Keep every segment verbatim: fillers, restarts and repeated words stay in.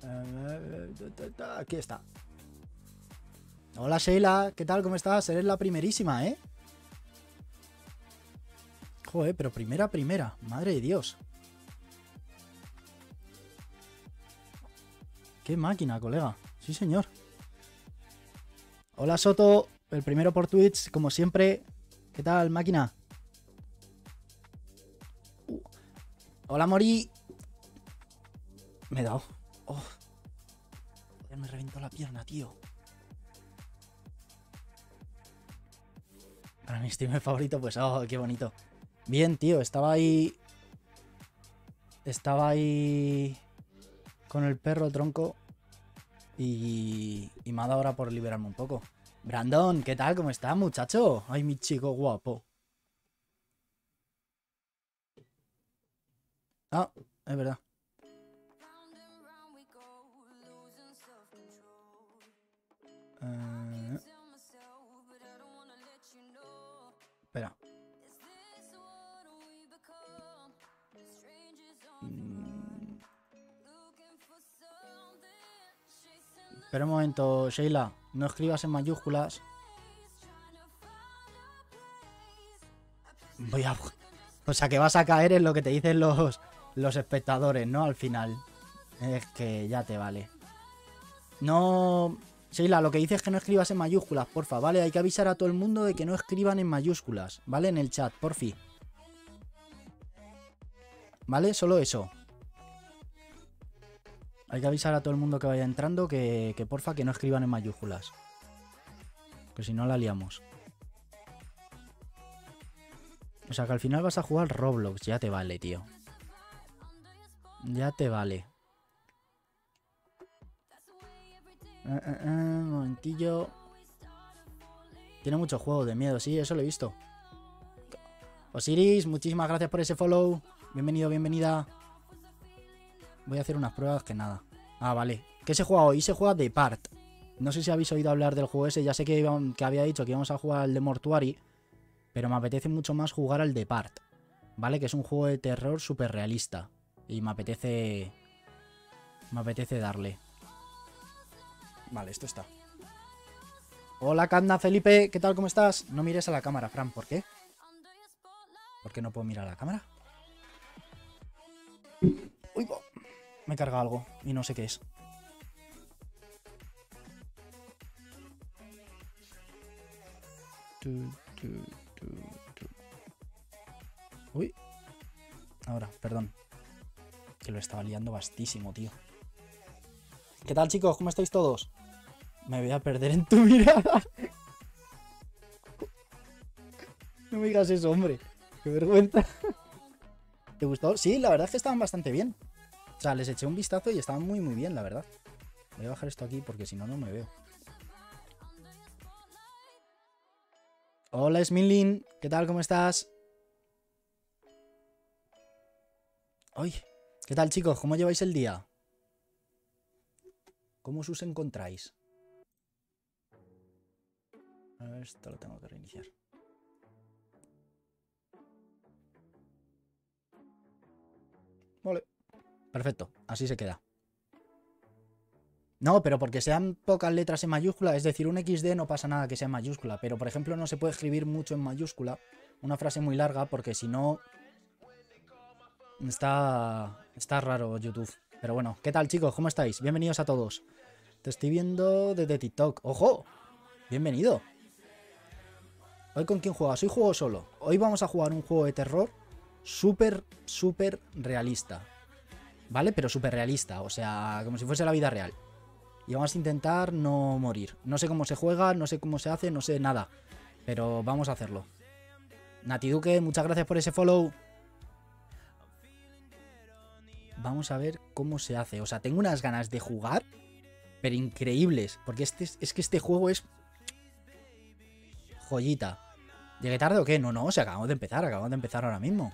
Aquí está. Hola Sheila, ¿qué tal? ¿Cómo estás? Eres la primerísima, ¿eh? Joder, pero primera, primera. Madre de Dios. Qué máquina, colega. Sí, señor. Hola Soto, el primero por Twitch, como siempre. ¿Qué tal, máquina? Uh. Hola Mori. Me he dado. Oh. Me reventó la pierna, tío. Para mi streamer favorito, pues, oh, qué bonito. Bien, tío, estaba ahí... Estaba ahí... Con el perro tronco. Y... Y me ha dado ahora por liberarme un poco. Brandon, ¿qué tal? ¿Cómo estás, muchacho? Ay, mi chico guapo. Ah, es verdad. Uh... Espera. Mm. Espera un momento, Sheila. No escribas en mayúsculas. Voy a... O sea, que vas a caer en lo que te dicen los, los espectadores, ¿no? Al final. Es que ya te vale. No... Sheila, lo que dices es que no escribas en mayúsculas, porfa, ¿vale? Hay que avisar a todo el mundo de que no escriban en mayúsculas, ¿vale? En el chat, porfi. ¿Vale? Solo eso. Hay que avisar a todo el mundo que vaya entrando que, que porfa, que no escriban en mayúsculas. Que si no la liamos. O sea, que al final vas a jugar Roblox. Ya te vale, tío. Ya te vale. Uh, uh, uh, un momentillo. Tiene muchos juegos de miedo, sí, eso lo he visto. Osiris, muchísimas gracias por ese follow. Bienvenido, bienvenida. Voy a hacer unas pruebas que nada. Ah, vale. ¿Qué se juega hoy? Se juega The Part. No sé si habéis oído hablar del juego ese. Ya sé que, iban, que había dicho que íbamos a jugar al de Mortuary. Pero me apetece mucho más jugar al The Part. ¿Vale? Que es un juego de terror súper realista. Y me apetece... Me apetece darle. Vale, esto está. Hola, Canda, Felipe. ¿Qué tal? ¿Cómo estás? No mires a la cámara, Fran. ¿Por qué? ¿Por qué no puedo mirar a la cámara? Uy, me carga algo y no sé qué es. Tu, tu, tu, tu. Uy. Ahora, perdón. Que lo estaba liando bastísimo, tío. ¿Qué tal, chicos? ¿Cómo estáis todos? Me voy a perder en tu mirada. No me digas eso, hombre. Qué vergüenza. ¿Te gustó? Sí, la verdad es que estaban bastante bien. O sea, les eché un vistazo y estaban muy, muy bien, la verdad. Voy a bajar esto aquí porque si no, no me veo. Hola, Smilin. ¿Qué tal? ¿Cómo estás? Ay, ¿qué tal, chicos? ¿Cómo lleváis el día? ¿Cómo os encontráis? A ver, esto lo tengo que reiniciar. Vale. Perfecto, así se queda. No, pero porque sean pocas letras en mayúscula, es decir, un equis de no pasa nada que sea en mayúscula, pero por ejemplo no se puede escribir mucho en mayúscula, una frase muy larga, porque si no... Está... Está raro YouTube. Pero bueno, ¿qué tal, chicos? ¿Cómo estáis? Bienvenidos a todos. Te estoy viendo desde TikTok. ¡Ojo! Bienvenido. ¿Hoy con quién juegas? Hoy juego solo. Hoy vamos a jugar un juego de terror súper, súper realista. ¿Vale? Pero súper realista. O sea, como si fuese la vida real. Y vamos a intentar no morir. No sé cómo se juega, no sé cómo se hace, no sé nada. Pero vamos a hacerlo. Nati Duque, muchas gracias por ese follow. Vamos a ver cómo se hace. O sea, tengo unas ganas de jugar, pero increíbles. Porque este, es que este juego es... joyita. ¿Llegué tarde o qué? No, no, o sea, acabamos de empezar. Acabamos de empezar ahora mismo.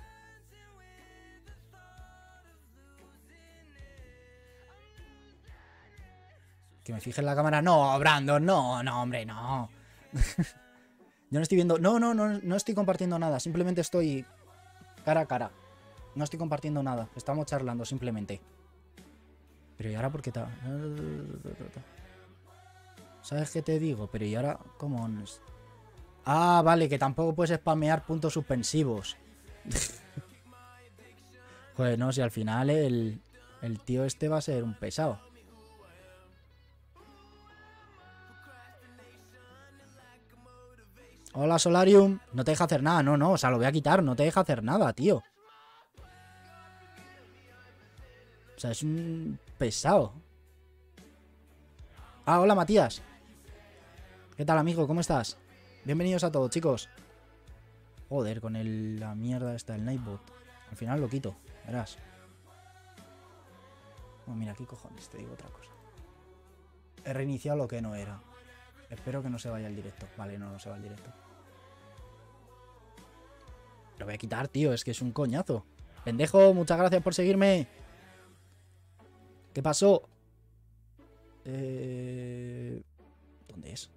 Que me fije en la cámara. No, Brandon, no, no, hombre, no. Yo no estoy viendo... No, no, no, no estoy compartiendo nada. Simplemente estoy cara a cara. No estoy compartiendo nada. Estamos charlando simplemente. Pero ¿y ahora por qué te...? ¿Sabes qué te digo? Pero ¿y ahora cómo...? Ah, vale, que tampoco puedes spamear puntos suspensivos. Joder, no, si al final el, el tío este va a ser un pesado. Hola, Solarium. No te deja hacer nada, no, no. O sea, lo voy a quitar. No te deja hacer nada, tío. O sea, es un pesado. Ah, hola, Matías. ¿Qué tal, amigo? ¿Cómo estás? Bienvenidos a todos, chicos. Joder, con el, la mierda esta del Nightbot. Al final lo quito, verás. Oh, mira, aquí cojones, te digo otra cosa. He reiniciado lo que no era. Espero que no se vaya el directo. Vale, no, no se va el directo. Lo voy a quitar, tío, es que es un coñazo. Pendejo, muchas gracias por seguirme. ¿Qué pasó? Eh... ¿Dónde es?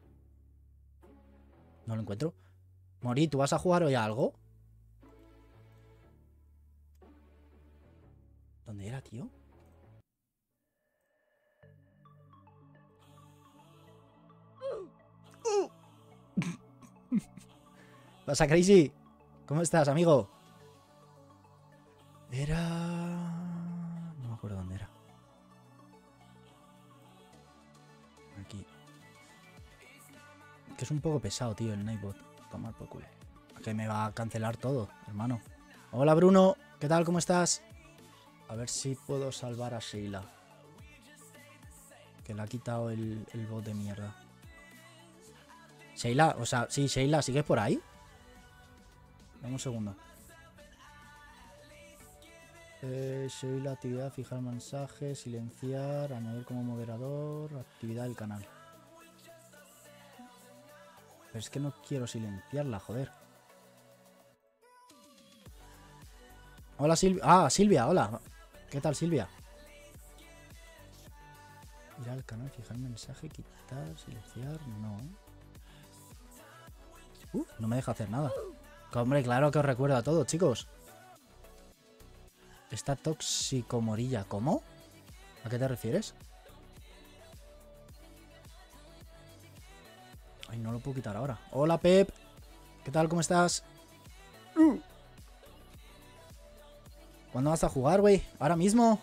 No lo encuentro. Mori, ¿tú vas a jugar hoy a algo? ¿Dónde era, tío? ¿Pasa, Crazy? ¿Cómo estás, amigo? Era... No me acuerdo dónde era. Aquí. Que es un poco pesado, tío, el Nightbot. Tomar por culo. Que me va a cancelar todo, hermano. Hola, Bruno. ¿Qué tal? ¿Cómo estás? A ver si puedo salvar a Sheila. Que le ha quitado el, el bot de mierda. Sheila, o sea, sí, Sheila, ¿sigues por ahí? Dame un segundo. Eh, Sheila, actividad, fijar mensaje, silenciar, añadir como moderador, actividad del canal. Pero es que no quiero silenciarla, joder. Hola, Silvia. Ah, Silvia, hola. ¿Qué tal, Silvia? Ir al canal, fijar mensaje, quitar, silenciar, no. Uh, no me deja hacer nada. Hombre, claro que os recuerdo a todos, chicos. Esta toxicomorilla, ¿cómo? ¿A qué te refieres? Ay, no lo puedo quitar ahora. Hola, Pep. ¿Qué tal? ¿Cómo estás? ¿Cuándo vas a jugar, güey? ¿Ahora mismo?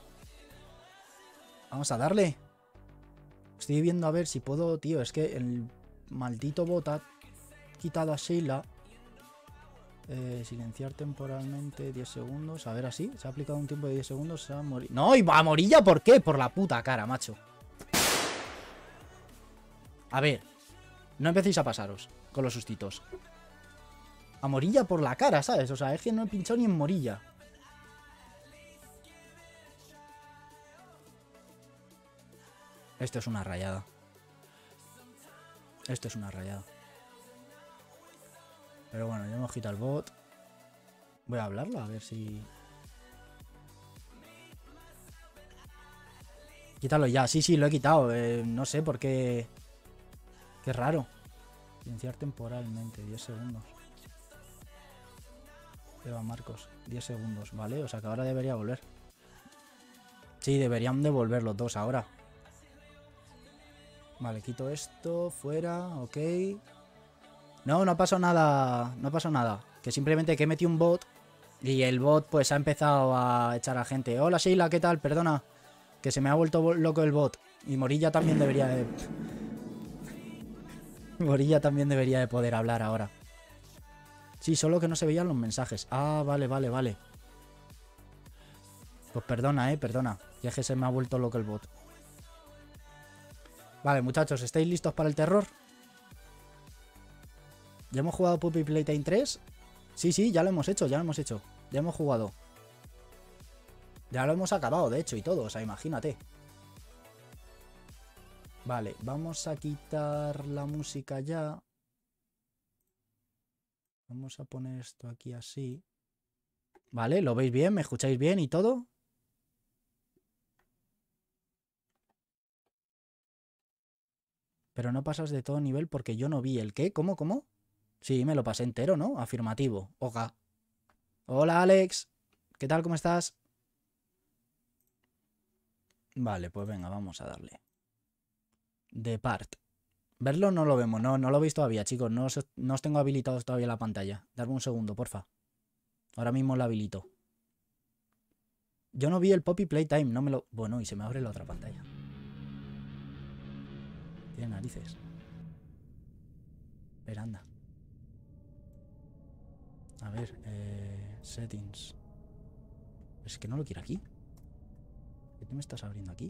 Vamos a darle. Estoy viendo a ver si puedo, tío. Es que el maldito bot ha quitado a Sheila. Eh, silenciar temporalmente diez segundos. A ver, así. Se ha aplicado un tiempo de diez segundos. Se va a morir. ¡No! ¿Y a Morilla por qué? Por la puta cara, macho. A ver. No empecéis a pasaros con los sustitos. A Morilla por la cara, ¿sabes? O sea, es que no he pinchado ni en Morilla. Esto es una rayada. Esto es una rayada. Pero bueno, ya hemos quitado el bot. Voy a hablarlo, a ver si... Quítalo ya. Sí, sí, lo he quitado. Eh, no sé por qué... Qué raro. Silenciar temporalmente, diez segundos. Eva Marcos, diez segundos, ¿vale? O sea que ahora debería volver. Sí, deberían de volver los dos ahora. Vale, quito esto, fuera, ok. No, no ha pasado nada, no ha pasado nada. Que simplemente que he metido un bot y el bot pues ha empezado a echar a gente. Hola Sheila, ¿qué tal? Perdona, que se me ha vuelto loco el bot. Y Morilla también debería de... Morilla también debería de poder hablar ahora. Sí, solo que no se veían los mensajes. Ah, vale, vale, vale. Pues perdona, eh, perdona. Ya es que se me ha vuelto loco el bot. Vale, muchachos, ¿estáis listos para el terror? ¿Ya hemos jugado Puppy Playtime tres? Sí, sí, ya lo hemos hecho, ya lo hemos hecho. Ya hemos jugado. Ya lo hemos acabado, de hecho, y todo. O sea, imagínate. Vale, vamos a quitar la música ya. Vamos a poner esto aquí así. Vale, ¿lo veis bien? ¿Me escucháis bien y todo? Pero no pasas de todo nivel porque yo no vi el qué. ¿Cómo, cómo? Sí, me lo pasé entero, ¿no? Afirmativo. Oga. Hola, Alex. ¿Qué tal? ¿Cómo estás? Vale, pues venga, vamos a darle. Depart. Verlo no lo vemos, no, no lo veis todavía, chicos. No os, no os tengo habilitados todavía la pantalla. Darme un segundo, porfa. Ahora mismo la habilito. Yo no vi el Poppy Playtime, no me lo... Bueno, y se me abre la otra pantalla. Tiene narices. Espera, anda. A ver, eh, settings. Es que no lo quiero aquí. ¿Qué me estás abriendo aquí?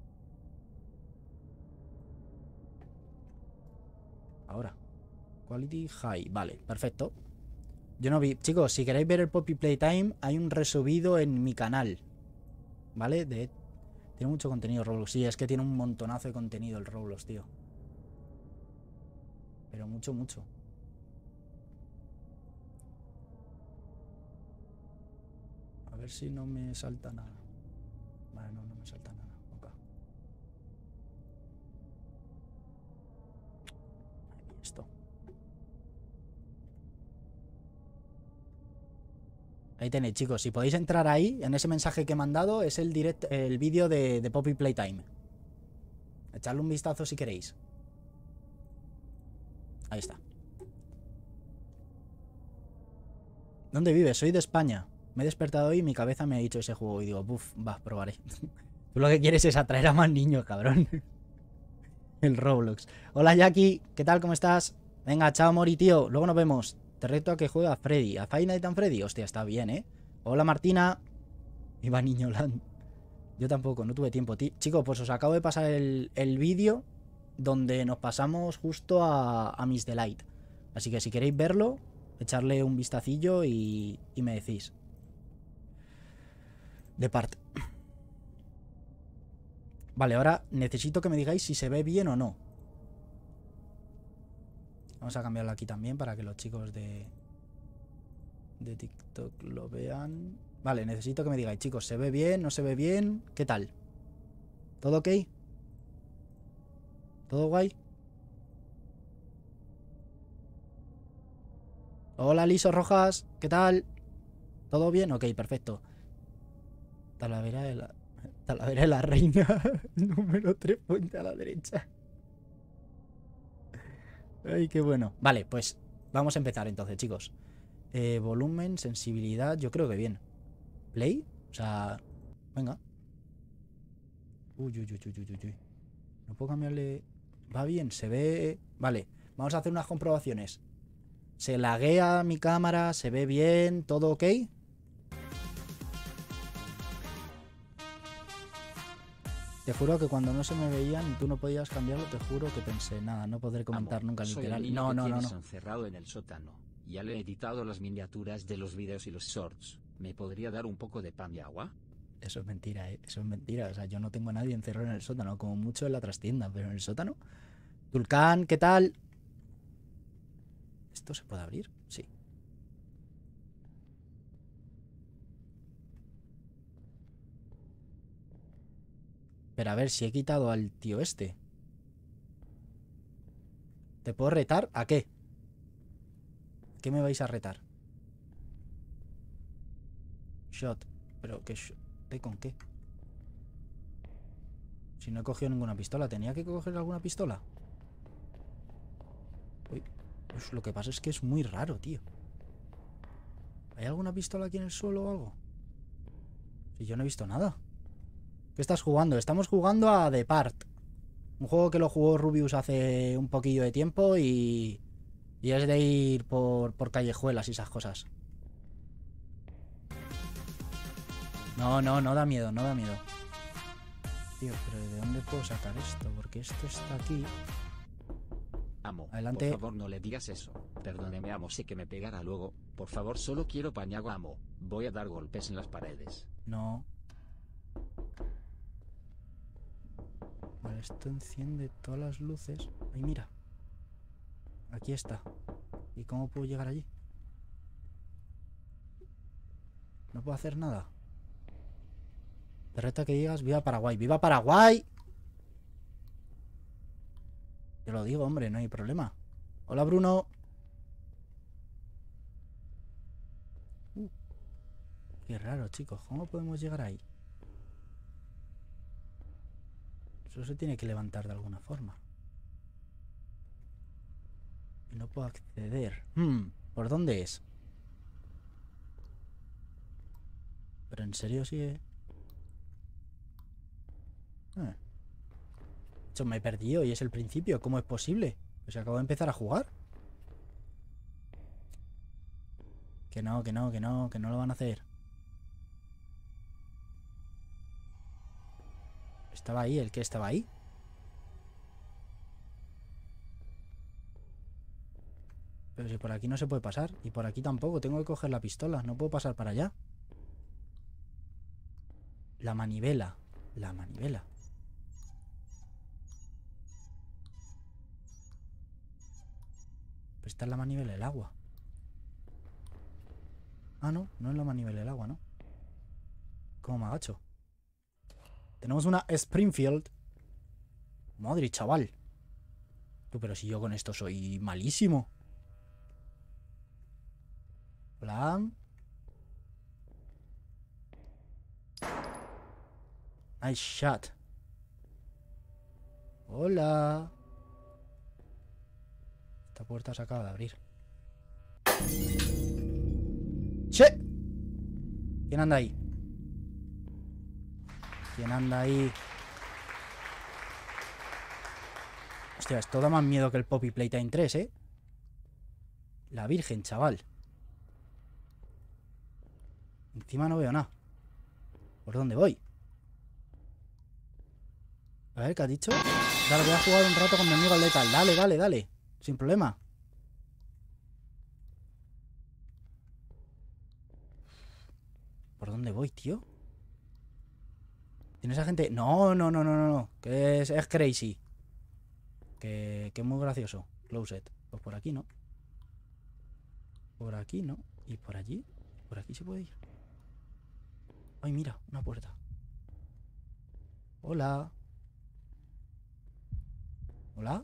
Ahora. Quality High. Vale, perfecto. Yo no vi... Chicos, si queréis ver el Poppy Playtime, hay un resubido en mi canal. ¿Vale? De... Tiene mucho contenido Roblox. Sí, es que tiene un montonazo de contenido el Roblox, tío. Pero mucho, mucho. A ver si no me salta nada. Vale, no, no me salta nada. Ok. Esto. Ahí tenéis, chicos. Si podéis entrar ahí, en ese mensaje que he mandado, es el direct, el vídeo de, de Poppy Playtime. Echadle un vistazo si queréis. Ahí está. ¿Dónde vives? Soy de España. Me he despertado hoy y mi cabeza me ha dicho ese juego. Y digo, buf, va, probaré. Tú lo que quieres es atraer a más niños, cabrón. El Roblox. Hola, Jackie. ¿Qué tal? ¿Cómo estás? Venga, chao, Mori, tío. Luego nos vemos. Te reto a que juegue a Freddy. ¿A Five Nights at Freddy? Hostia, está bien, ¿eh? Hola, Martina. Iba Niño Land. Yo tampoco, no tuve tiempo. Chicos, pues os acabo de pasar el, el vídeo donde nos pasamos justo a, a Miss Delight. Así que si queréis verlo, echarle un vistacillo y, y me decís. Depart. Vale, ahora necesito que me digáis si se ve bien o no. Vamos a cambiarlo aquí también para que los chicos de, de TikTok lo vean. Vale, necesito que me digáis, chicos, ¿se ve bien? ¿No se ve bien? ¿Qué tal? ¿Todo ok? ¿Todo guay? Hola, Liso Rojas, ¿qué tal? ¿Todo bien? Ok, perfecto. Talavera de la, Talavera de la Reina, número tres, puente a la derecha. Ay, qué bueno. Vale, pues vamos a empezar entonces, chicos. Eh, volumen, sensibilidad, yo creo que bien. ¿Play? O sea, venga. Uy, uy, uy, uy, uy, uy. No puedo cambiarle... Va bien, se ve... Vale, vamos a hacer unas comprobaciones. Se laguea mi cámara, se ve bien, todo ok. Te juro que cuando no se me veían y tú no podías cambiarlo, te juro que pensé, nada, no podré comentar Amo, nunca soy literal. el niño No, que no, no, tienes no. encerrado en el sótano. Ya le he editado las miniaturas de los videos y los shorts. ¿Me podría dar un poco de pan y agua? Eso es mentira, ¿eh? Eso es mentira. O sea, yo no tengo a nadie encerrado en el sótano, como mucho en la trastienda, pero en el sótano. Tulcán, ¿qué tal? ¿Esto se puede abrir? Sí. Pero a ver, si he quitado al tío este. ¿Te puedo retar? ¿A qué? ¿A qué me vais a retar? Shot. ¿Pero qué shot? ¿De con qué? Si no he cogido ninguna pistola, ¿tenía que coger alguna pistola? Uy, pues lo que pasa es que es muy raro, tío. ¿Hay alguna pistola aquí en el suelo o algo? Si yo no he visto nada. ¿Qué estás jugando? Estamos jugando a Depart. Un juego que lo jugó Rubius hace un poquillo de tiempo y... Y es de ir por, por callejuelas y esas cosas. No, no, no da miedo, no da miedo. Tío, pero ¿de dónde puedo sacar esto? Porque esto está aquí. Amo, Adelante. por favor no le digas eso. Perdóneme, amo, sé que me pegará luego. Por favor, solo quiero pan y agua, amo. Voy a dar golpes en las paredes. No. Vale, esto enciende todas las luces. Ay, mira. Aquí está. ¿Y cómo puedo llegar allí? No puedo hacer nada. Te reta que digas viva Paraguay. ¡Viva Paraguay! Te lo digo, hombre, no hay problema. Hola, Bruno. Uh, qué raro, chicos. ¿Cómo podemos llegar ahí? Eso se tiene que levantar de alguna forma. Y no puedo acceder. Hmm, ¿por dónde es? Pero en serio sí, eh. Ah. Yo me he perdido y es el principio. ¿Cómo es posible? Pues acabo de empezar a jugar. Que no, que no, que no, que no lo van a hacer. Estaba ahí, ¿el que estaba ahí? Pero si por aquí no se puede pasar. Y por aquí tampoco, tengo que coger la pistola. No puedo pasar para allá. La manivela. La manivela. Esta es la manivela del agua. Ah, no, no es la manivela del agua, ¿no? ¿Cómo me agacho? Tenemos una Springfield. Madre, chaval. Tú, pero si yo con esto soy malísimo. Hola. Nice shot. Hola. Esta puerta se acaba de abrir. ¡Che! ¿Quién anda ahí? ¿Quién anda ahí? Hostia, esto da más miedo que el Poppy Playtime tres, ¿eh? La Virgen, chaval. Encima no veo nada. ¿Por dónde voy? A ver, ¿qué has dicho? Dale, voy a jugar un rato con mi amigo el letal. Dale, dale, dale. Sin problema. ¿Por dónde voy, tío? ¿Tiene esa gente? No, no, no, no, no, no. Que es, es crazy. Que, que es muy gracioso. Closet. Pues por aquí no. Por aquí no. ¿Y por allí? Por aquí se puede ir. Ay, mira, una puerta. Hola. ¿Hola?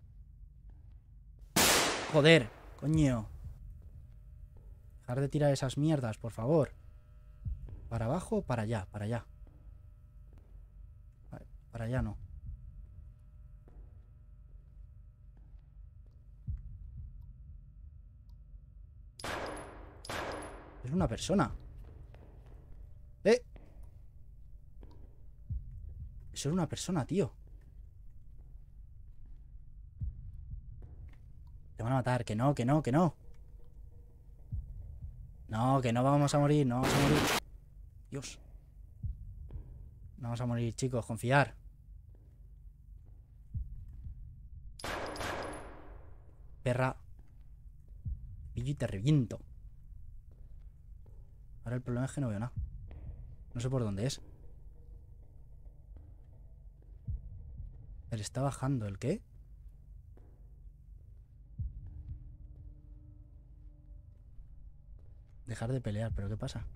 Joder, coño. Dejar de tirar esas mierdas, por favor. ¿Para abajo o para allá? Para allá. Vale, para allá no. Es una persona. ¡Eh! Eso es una persona, tío. Te van a matar, que no, que no, que no. No, que no vamos a morir, no vamos a morir. Dios. No vamos a morir, chicos, confiar. Perra. Pillo y te reviento. Ahora el problema es que no veo nada. No sé por dónde es. Él está bajando, ¿el qué? Dejar de pelear, ¿pero qué pasa?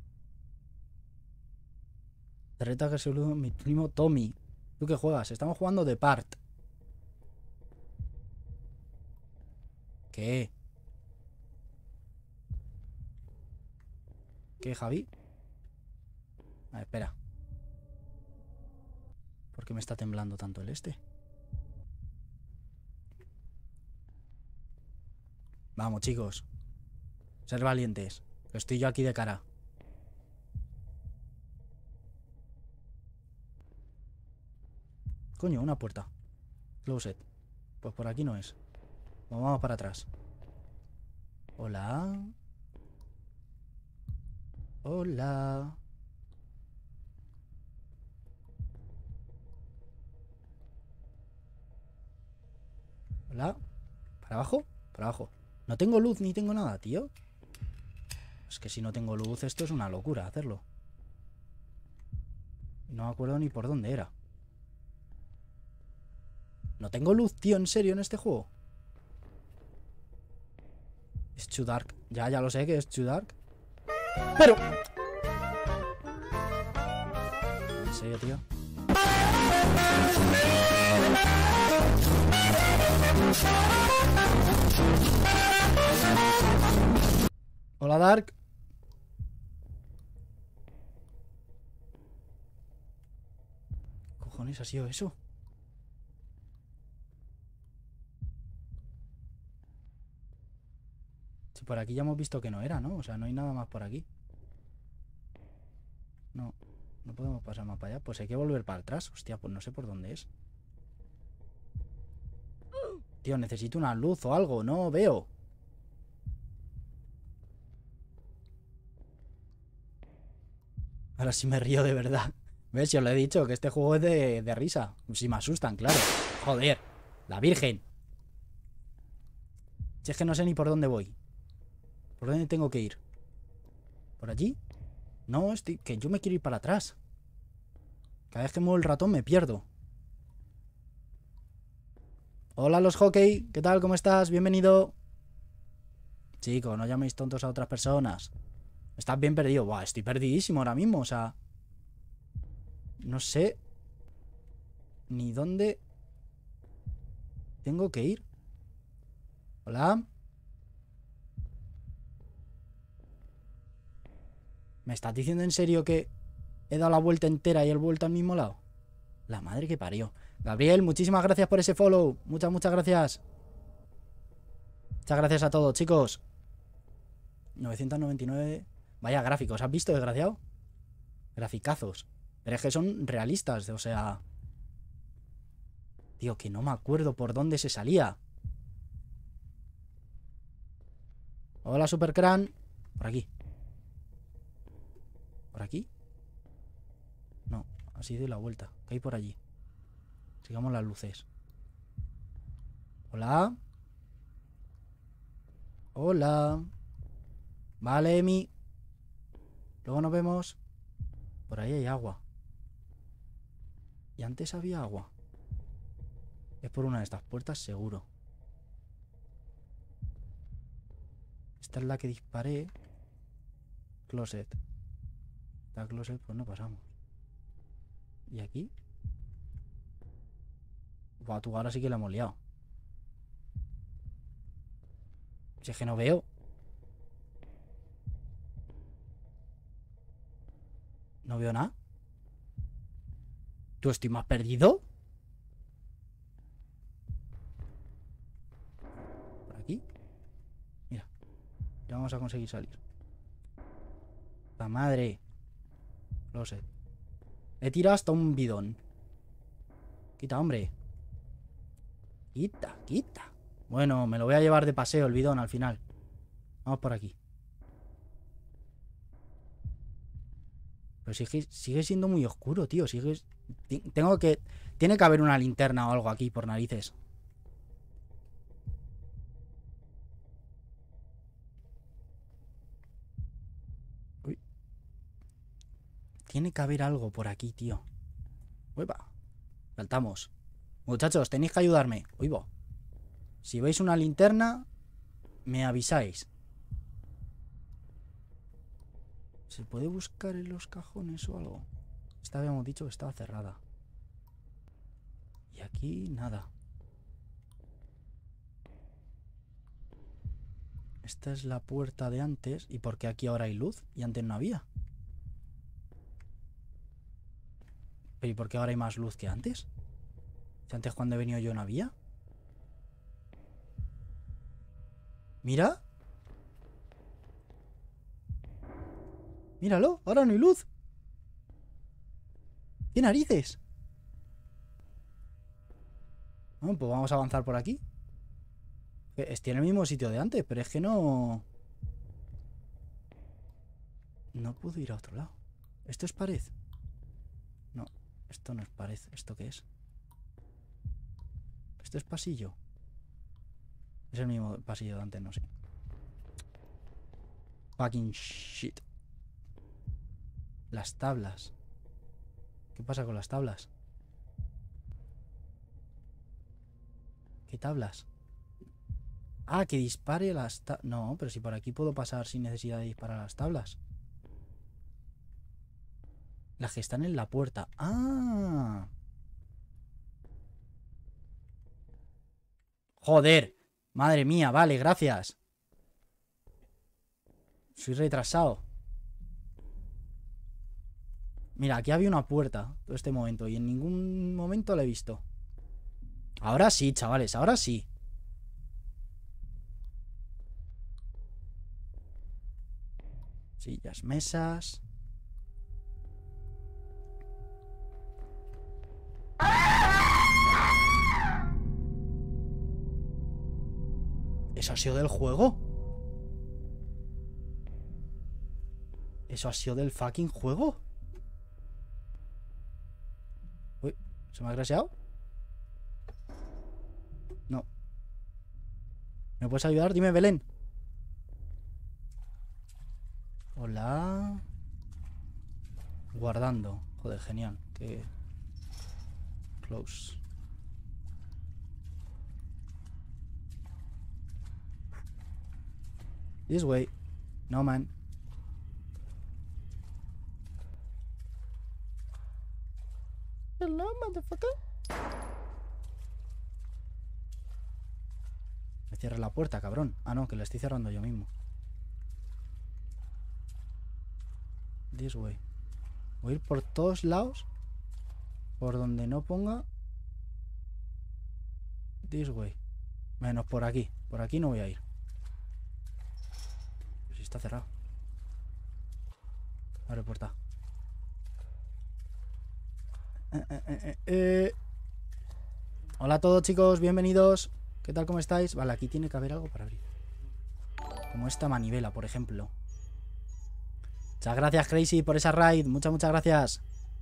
Te reto a que se salude mi primo Tommy. ¿Tú qué juegas? Estamos jugando de part. ¿Qué? ¿Qué, Javi? A ver, espera. ¿Por qué me está temblando tanto el este? Vamos, chicos. Ser valientes. Que estoy yo aquí de cara. Coño, una puerta. Closet. Pues por aquí no es. Vamos para atrás. Hola. Hola. Hola. ¿Para abajo? Para abajo. No tengo luz ni tengo nada, tío. Es que si no tengo luz, esto es una locura hacerlo. No me acuerdo ni por dónde era. No tengo luz, tío, en serio, en este juego. Es too dark. Ya, ya lo sé que es too dark. Pero... ¿En serio, tío? Hola, Dark. ¿Qué cojones ha sido eso? Si por aquí ya hemos visto que no era, ¿no? O sea, no hay nada más por aquí. No, no podemos pasar más para allá. Pues hay que volver para atrás. Hostia, pues no sé por dónde es. Tío, necesito una luz o algo. No veo. Ahora sí me río de verdad. ¿Ves? Si os lo he dicho, que este juego es de, de risa. Si me asustan, claro. Joder, la virgen. Si es que no sé ni por dónde voy. ¿Por dónde tengo que ir? ¿Por allí? No, estoy... que yo me quiero ir para atrás. Cada vez que muevo el ratón me pierdo. Hola los hockey, ¿qué tal? ¿Cómo estás? Bienvenido. Chicos, no llaméis tontos a otras personas. Estás bien perdido. Buah, estoy perdidísimo ahora mismo, o sea... No sé... Ni dónde... Tengo que ir. Hola. ¿Me estás diciendo en serio que he dado la vuelta entera y he vuelto al mismo lado? La madre que parió. Gabriel, muchísimas gracias por ese follow. Muchas, muchas gracias. Muchas gracias a todos, chicos. novecientos noventa y nueve. Vaya gráficos, ¿has visto, desgraciado? Graficazos. Pero es que son realistas, o sea... Tío, que no me acuerdo por dónde se salía. Hola, Supercran. Por aquí. ¿Por aquí? No, así doy la vuelta. ¿Qué hay por allí? Sigamos las luces. Hola. Hola. Vale, Emi. Luego nos vemos. Por ahí hay agua. Y antes había agua. Es por una de estas puertas, seguro. Esta es la que disparé. Closet. Esta closet, pues no pasamos. ¿Y aquí? Buah, tú ahora sí que la hemos liado. Si es que no veo. No veo nada. ¿Tú estoy más perdido? Por aquí. Mira. Ya vamos a conseguir salir. La madre. Lo sé. He tirado hasta un bidón. Quita, hombre. Quita, quita. Bueno, me lo voy a llevar de paseo el bidón al final. Vamos por aquí. Pero sigue, sigue siendo muy oscuro, tío. Sigue... Tengo que... Tiene que haber una linterna o algo aquí por narices. Uy. Tiene que haber algo por aquí, tío. Uepa. Saltamos. Muchachos, tenéis que ayudarme. Uy, va. Si veis una linterna, me avisáis. ¿Se puede buscar en los cajones o algo? Esta habíamos dicho que estaba cerrada. Y aquí nada. Esta es la puerta de antes. ¿Y por qué aquí ahora hay luz? Y antes no había. ¿Pero y por qué ahora hay más luz que antes? Si antes cuando he venido yo no había. Mira. Míralo, ahora no hay luz. ¿Qué narices? Bueno, pues vamos a avanzar por aquí. Estoy en el mismo sitio de antes, pero es que no... No puedo ir a otro lado. ¿Esto es pared? No, esto no es pared. ¿Esto qué es? ¿Esto es pasillo? Es el mismo pasillo de antes, no sé. Fucking shit. Las tablas. ¿Qué pasa con las tablas? ¿Qué tablas? Ah, que dispare las tablas. No, pero si por aquí puedo pasar sin necesidad de disparar las tablas. Las que están en la puerta. Ah. Joder. Madre mía, vale, gracias. Soy retrasado. Mira, aquí había una puerta todo este momento y en ningún momento la he visto. Ahora sí, chavales, ahora sí. Sillas, mesas. ¿Eso ha sido del juego? ¿Eso ha sido del fucking juego? Uy, ¿se me ha crasheado? No. ¿Me puedes ayudar? Dime, Belén. Hola. Guardando. Joder, genial. Que... Close. This way. No, man. Hello, motherfucker. Me cierra la puerta, cabrón. Ah, no, que la estoy cerrando yo mismo. This way. Voy a ir por todos lados. Por donde no ponga. This way. Menos por aquí. Por aquí no voy a ir. Pues está cerrado. Abre puerta. Eh, eh, eh, eh. Hola a todos, chicos. Bienvenidos. ¿Qué tal? ¿Cómo estáis? Vale, aquí tiene que haber algo para abrir. Como esta manivela, por ejemplo. Muchas gracias, Crazy, por esa raid. Muchas, muchas gracias.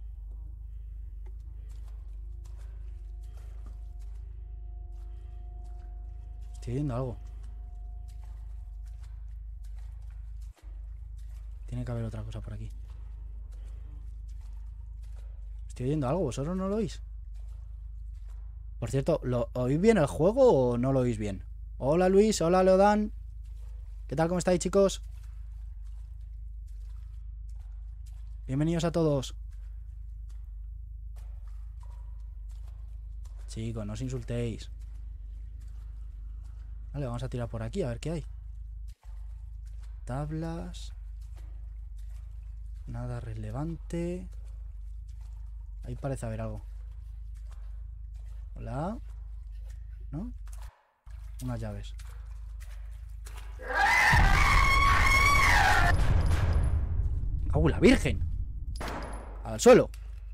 Estoy viendo algo. Tiene que haber otra cosa por aquí. Estoy oyendo algo. ¿Vosotros no lo oís? Por cierto, ¿lo oís bien el juego o no lo oís bien? Hola, Luis. Hola, Leodan. ¿Qué tal? ¿Cómo estáis, chicos? Bienvenidos a todos. Chicos, no os insultéis. Vale, vamos a tirar por aquí a ver qué hay. Tablas. Nada relevante. Ahí parece haber algo. Hola. ¿No? Unas llaves. ¡Oh, la Virgen! Al suelo.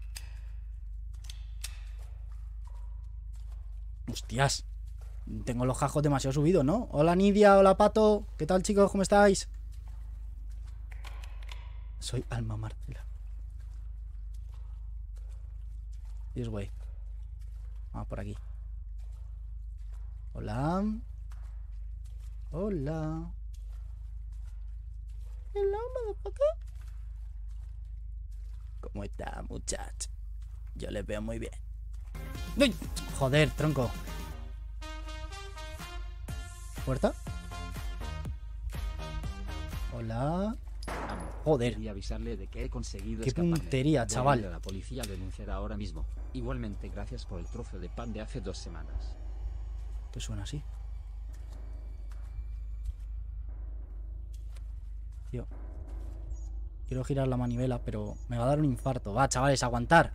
Hostias. Tengo los jajos demasiado subidos, ¿no? Hola, Nidia. Hola, Pato. ¿Qué tal, chicos? ¿Cómo estáis? Soy Alma Marcela. This way. Vamos por aquí. Hola. Hola. Hello, motherfucker. ¿Cómo está, muchacho? Yo les veo muy bien. ¡Uy! Joder, tronco. ¿Puerta? Hola. Joder. Y avisarle de que he conseguido Qué escaparme. puntería, Voy a chaval. ir a la policía a denunciar ahora mismo. Igualmente, gracias por el trozo de pan de hace dos semanas. ¿Qué suena así? Tío. Quiero girar la manivela, pero me va a dar un infarto. Va, chavales, aguantar.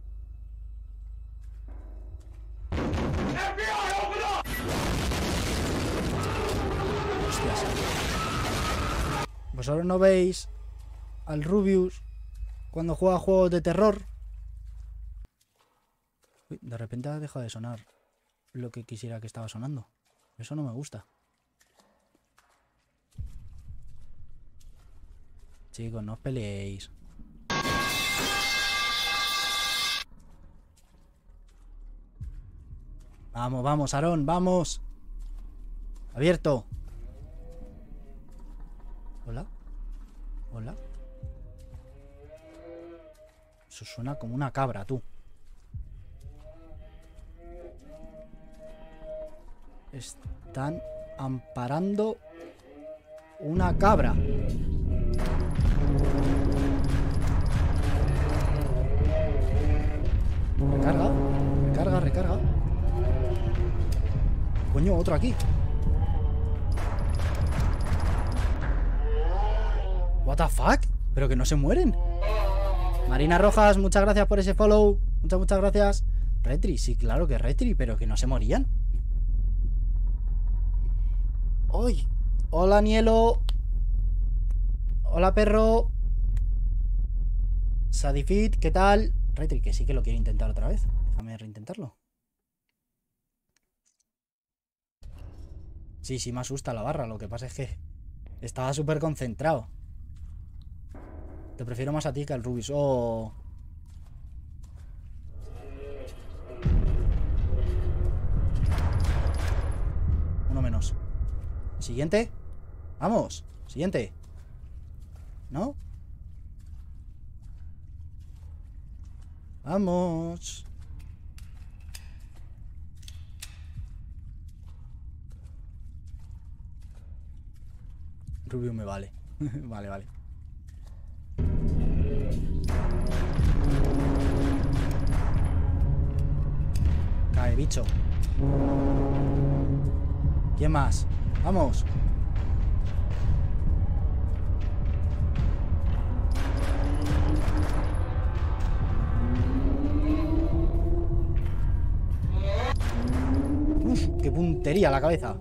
Hostias. ¿Vosotros no veis al Rubius cuando juega juegos de terror? Uy, de repente ha dejado de sonar lo que quisiera que estaba sonando. Eso no me gusta. Chicos, no os peleéis. Vamos, vamos, Aarón, vamos. Abierto. Hola. Hola. Eso suena como una cabra, tú. Están amparando una cabra. Recarga, recarga, recarga. Coño, otro aquí. What the fuck? Pero que no se mueren. Marina Rojas, muchas gracias por ese follow. Muchas, muchas gracias. Retri, sí, claro que Retri, pero que no se morían. ¡Uy! Hola, Nielo. Hola, perro. Sadifit, ¿qué tal? Retri, que sí que lo quiero intentar otra vez. Déjame reintentarlo. Sí, sí me asusta la barra. Lo que pasa es que estaba súper concentrado. Te prefiero más a ti que al Rubius. Oh. Uno menos. Siguiente. Vamos. Siguiente. ¿No? Vamos. Rubio me vale. Vale, vale. Cae, bicho. ¿Quién más? Vamos. Uf, qué puntería la cabeza.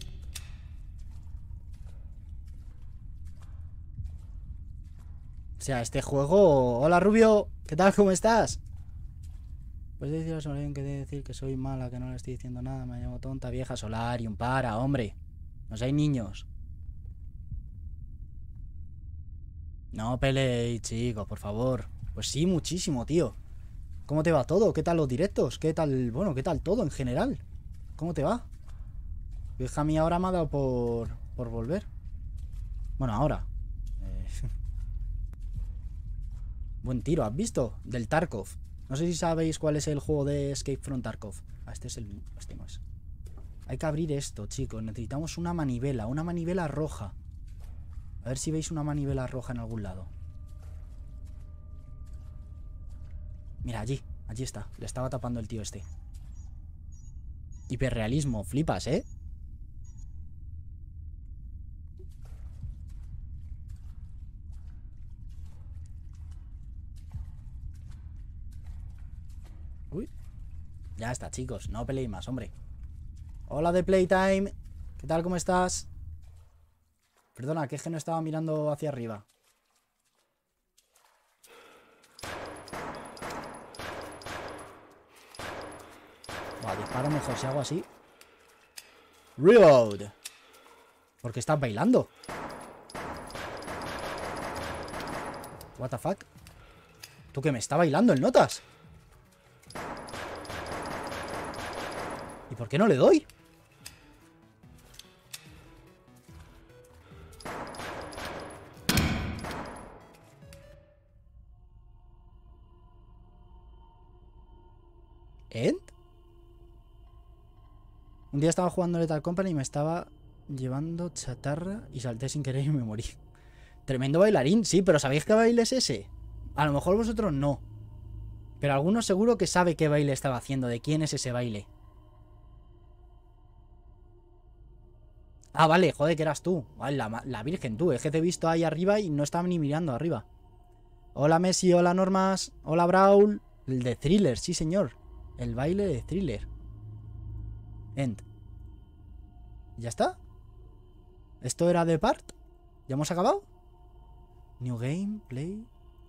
O sea, este juego... Hola, Rubio. ¿Qué tal? ¿Cómo estás? Pues decir a Solarium que debe decir que soy mala, que no le estoy diciendo nada. Me llamo tonta, vieja. Solarium, para, hombre. No seáis niños. No peleéis, chicos, por favor. Pues sí, muchísimo, tío. ¿Cómo te va todo? ¿Qué tal los directos? ¿Qué tal, bueno, qué tal todo en general? ¿Cómo te va? Vieja mía ahora me ha dado por, por volver. Bueno, ahora. Eh... Buen tiro, ¿has visto? Del Tarkov. No sé si sabéis cuál es el juego de Escape from Tarkov. Ah, este es el... Este no es. Hay que abrir esto, chicos. Necesitamos una manivela. Una manivela roja. A ver si veis una manivela roja en algún lado. Mira, allí. Allí está. Le estaba tapando el tío este. Hiperrealismo. Flipas, ¿eh? Uy. Ya está, chicos. No peleéis más, hombre. Hola de Playtime. ¿Qué tal? ¿Cómo estás? Perdona, que es que no estaba mirando hacia arriba. Buah, disparo mejor si hago así. Reload. ¿Por qué estás bailando? What the fuck. ¿Tú que me está bailando el notas? ¿Y por qué no le doy? ¿End? Un día estaba jugando Lethal Company y me estaba llevando chatarra y salté sin querer y me morí. Tremendo bailarín, sí, pero ¿sabéis qué baile es ese? A lo mejor vosotros no. Pero alguno seguro que sabe qué baile estaba haciendo, de quién es ese baile. Ah, vale, joder, que eras tú. Vale, la, la virgen, tú. Es que te he visto ahí arriba y no estaba ni mirando arriba. Hola Messi, hola Normas, hola Brawl. El de Thriller, sí señor. El baile de Thriller. End. ¿Ya está? ¿Esto era de part? ¿Ya hemos acabado? New game, play.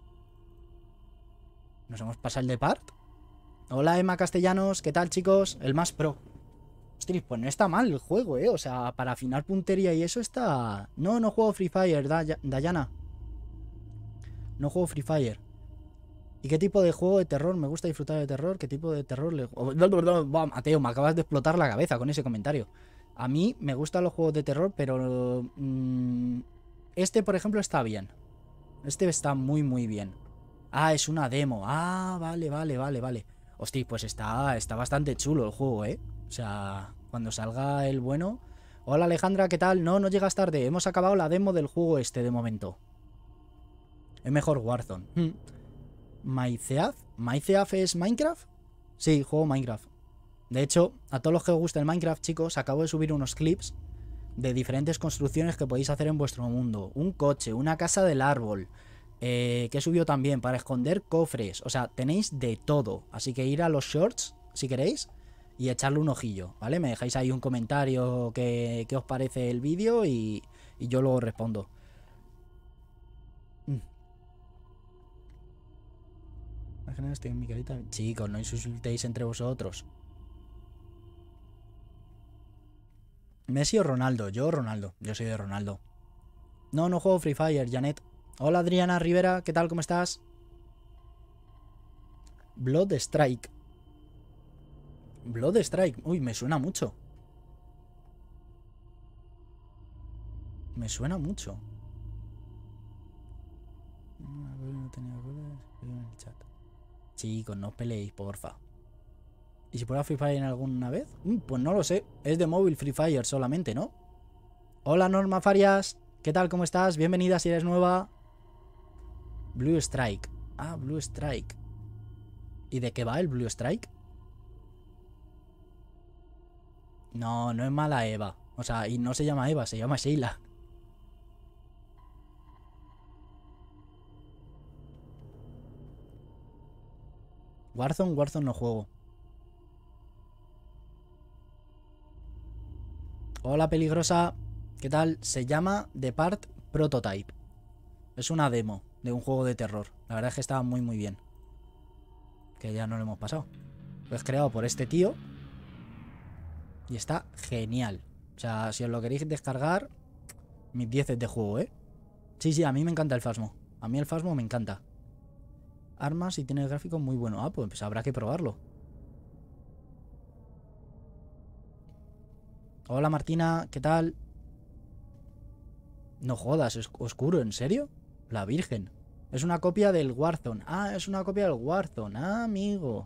¿Nos hemos pasado el de part? Hola Emma Castellanos, ¿qué tal chicos? El más pro. Hostia, pues no está mal el juego, eh. O sea, para afinar puntería y eso está... No, no juego Free Fire, Day Dayana. No juego Free Fire. ¿Y qué tipo de juego de terror? Me gusta disfrutar de terror. ¿Qué tipo de terror le... Oh, Mateo, me acabas de explotar la cabeza con ese comentario. A mí me gustan los juegos de terror, pero... Mmm, este, por ejemplo, está bien. Este está muy, muy bien. Ah, es una demo. Ah, vale, vale, vale, vale. Hostia, pues está, está bastante chulo el juego, ¿eh? O sea, cuando salga el bueno... Hola Alejandra, ¿qué tal? No, no llegas tarde. Hemos acabado la demo del juego este de momento. Es mejor Warzone. Hmm. Myceaf. ¿Myceaf es Minecraft? Sí, juego Minecraft. De hecho, a todos los que os gusta el Minecraft, chicos, acabo de subir unos clips de diferentes construcciones que podéis hacer en vuestro mundo. Un coche, una casa del árbol... Eh, que he subido también para esconder cofres. O sea, tenéis de todo. Así que ir a los shorts, si queréis, y echarle un ojillo, ¿vale? Me dejáis ahí un comentario que, que os parece el vídeo y, y yo luego respondo. Estoy en mi carita. Chicos, no insultéis entre vosotros. ¿Messi o Ronaldo? Yo, Ronaldo. Yo soy de Ronaldo. No, no juego Free Fire, Janet. Hola, Adriana Rivera. ¿Qué tal? ¿Cómo estás? Blood Strike. Blood Strike. Uy, me suena mucho. Me suena mucho. No tenía en el chat. Chicos, no os peleéis, porfa. ¿Y si prueba Free Fire en alguna vez? Mm, pues no lo sé. Es de móvil Free Fire solamente, ¿no? Hola, Norma Farias. ¿Qué tal? ¿Cómo estás? Bienvenida si eres nueva. Blue Strike. Ah, Blue Strike. ¿Y de qué va el Blue Strike? No, no es mala Eva. O sea, y no se llama Eva, se llama Sheila. Warzone, Warzone no juego. Hola, peligrosa. ¿Qué tal? Se llama The Part Prototype. Es una demo de un juego de terror. La verdad es que estaba muy muy bien. Que ya no lo hemos pasado. Lo es creado por este tío. Y está genial. O sea, si os lo queréis descargar, mis diez de juego, ¿eh? Sí, sí, a mí me encanta el Phasmo. A mí el Phasmo me encanta. Armas y tiene el gráfico muy bueno. Ah, pues habrá que probarlo. Hola, Martina, ¿qué tal? No jodas, es oscuro, ¿en serio? La Virgen. Es una copia del Warzone. Ah, es una copia del Warzone. Ah, amigo.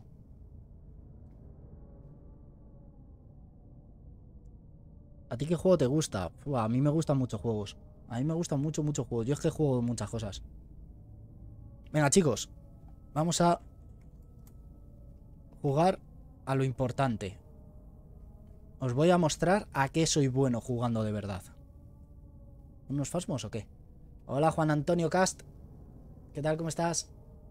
¿A ti qué juego te gusta? Uf, a mí me gustan muchos juegos. A mí me gustan mucho, muchos juegos. Yo es que juego muchas cosas. Venga, chicos. Vamos a jugar a lo importante. Os voy a mostrar a qué soy bueno jugando de verdad. ¿Unos fasmos o qué? Hola, Juan Antonio Cast. ¿Qué tal? ¿Cómo estás?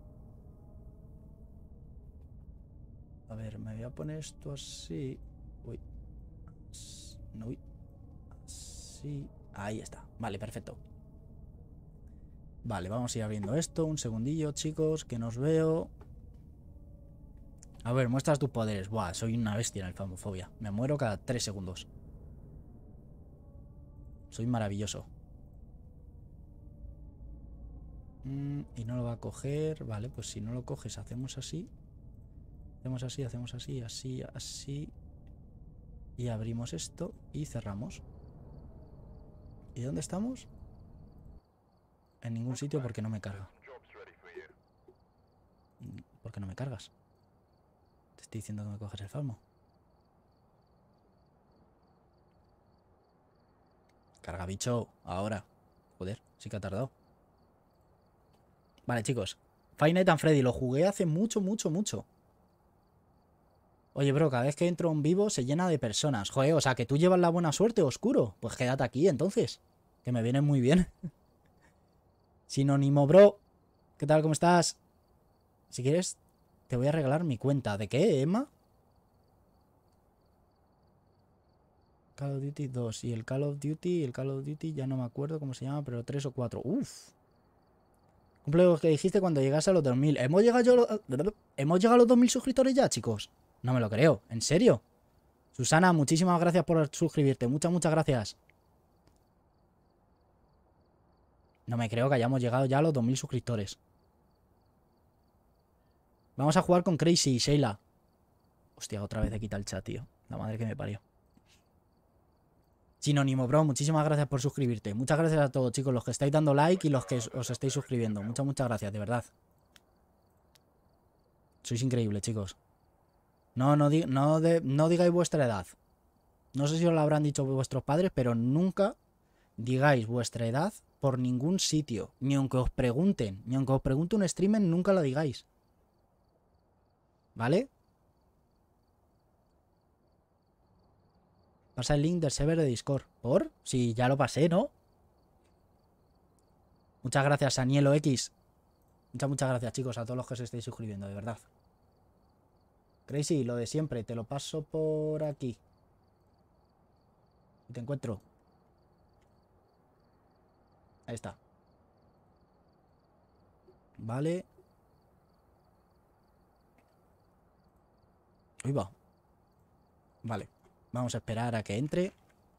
A ver, me voy a poner esto así. Uy. No, uy. Así. Ahí está. Vale, perfecto. Vale, vamos a ir abriendo esto. Un segundillo, chicos, que nos veo. A ver, muestras tus poderes. Buah, soy una bestia en el Phasmophobia. Me muero cada tres segundos. Soy maravilloso. Mm, y no lo va a coger. Vale, pues si no lo coges, hacemos así. Hacemos así, hacemos así, así, así. Y abrimos esto y cerramos. ¿Y dónde estamos? En ningún sitio porque no me carga. ¿Por qué no me cargas? Te estoy diciendo que me coges el Phasmo. Carga, bicho. Ahora. Joder, sí que ha tardado. Vale, chicos. Five Nights at Freddy. Lo jugué hace mucho, mucho, mucho. Oye, bro, cada vez que entro a un vivo se llena de personas. Joder, o sea, que tú llevas la buena suerte, Oscuro. Pues quédate aquí, entonces. Que me viene muy bien. Sinónimo, bro. ¿Qué tal? ¿Cómo estás? Si quieres, te voy a regalar mi cuenta. ¿De qué, Emma? Call of Duty dos. Y el Call of Duty, el Call of Duty ya no me acuerdo cómo se llama, pero tres o cuatro. Uf. Cumple lo que dijiste cuando llegase a los dos mil. ¿Hemos llegado, yo, ¿Hemos llegado a los dos mil suscriptores ya, chicos? No me lo creo. ¿En serio? Susana, muchísimas gracias por suscribirte. Muchas, muchas gracias. No me creo que hayamos llegado ya a los dos mil suscriptores. Vamos a jugar con Crazy y Sheila. Hostia, otra vez de quita el chat, tío. La madre que me parió. Sinónimo, bro, muchísimas gracias por suscribirte. Muchas gracias a todos, chicos, los que estáis dando like y los que os estáis suscribiendo. Muchas, muchas gracias, de verdad. Sois increíbles, chicos. No, no, di no, de no digáis vuestra edad. No sé si os lo habrán dicho vuestros padres, pero nunca digáis vuestra edad por ningún sitio. Ni aunque os pregunten. Ni aunque os pregunte un streamer, nunca la digáis. ¿Vale? Pasa el link del server de Discord. ¿Por? Si ya lo pasé, ¿no? Muchas gracias, Anielo X. Muchas, muchas gracias, chicos, a todos los que os estáis suscribiendo, de verdad. Crazy, lo de siempre. Te lo paso por aquí. Y te encuentro. Ahí está. Vale. Uy, va. Vale. Vamos a esperar a que entre.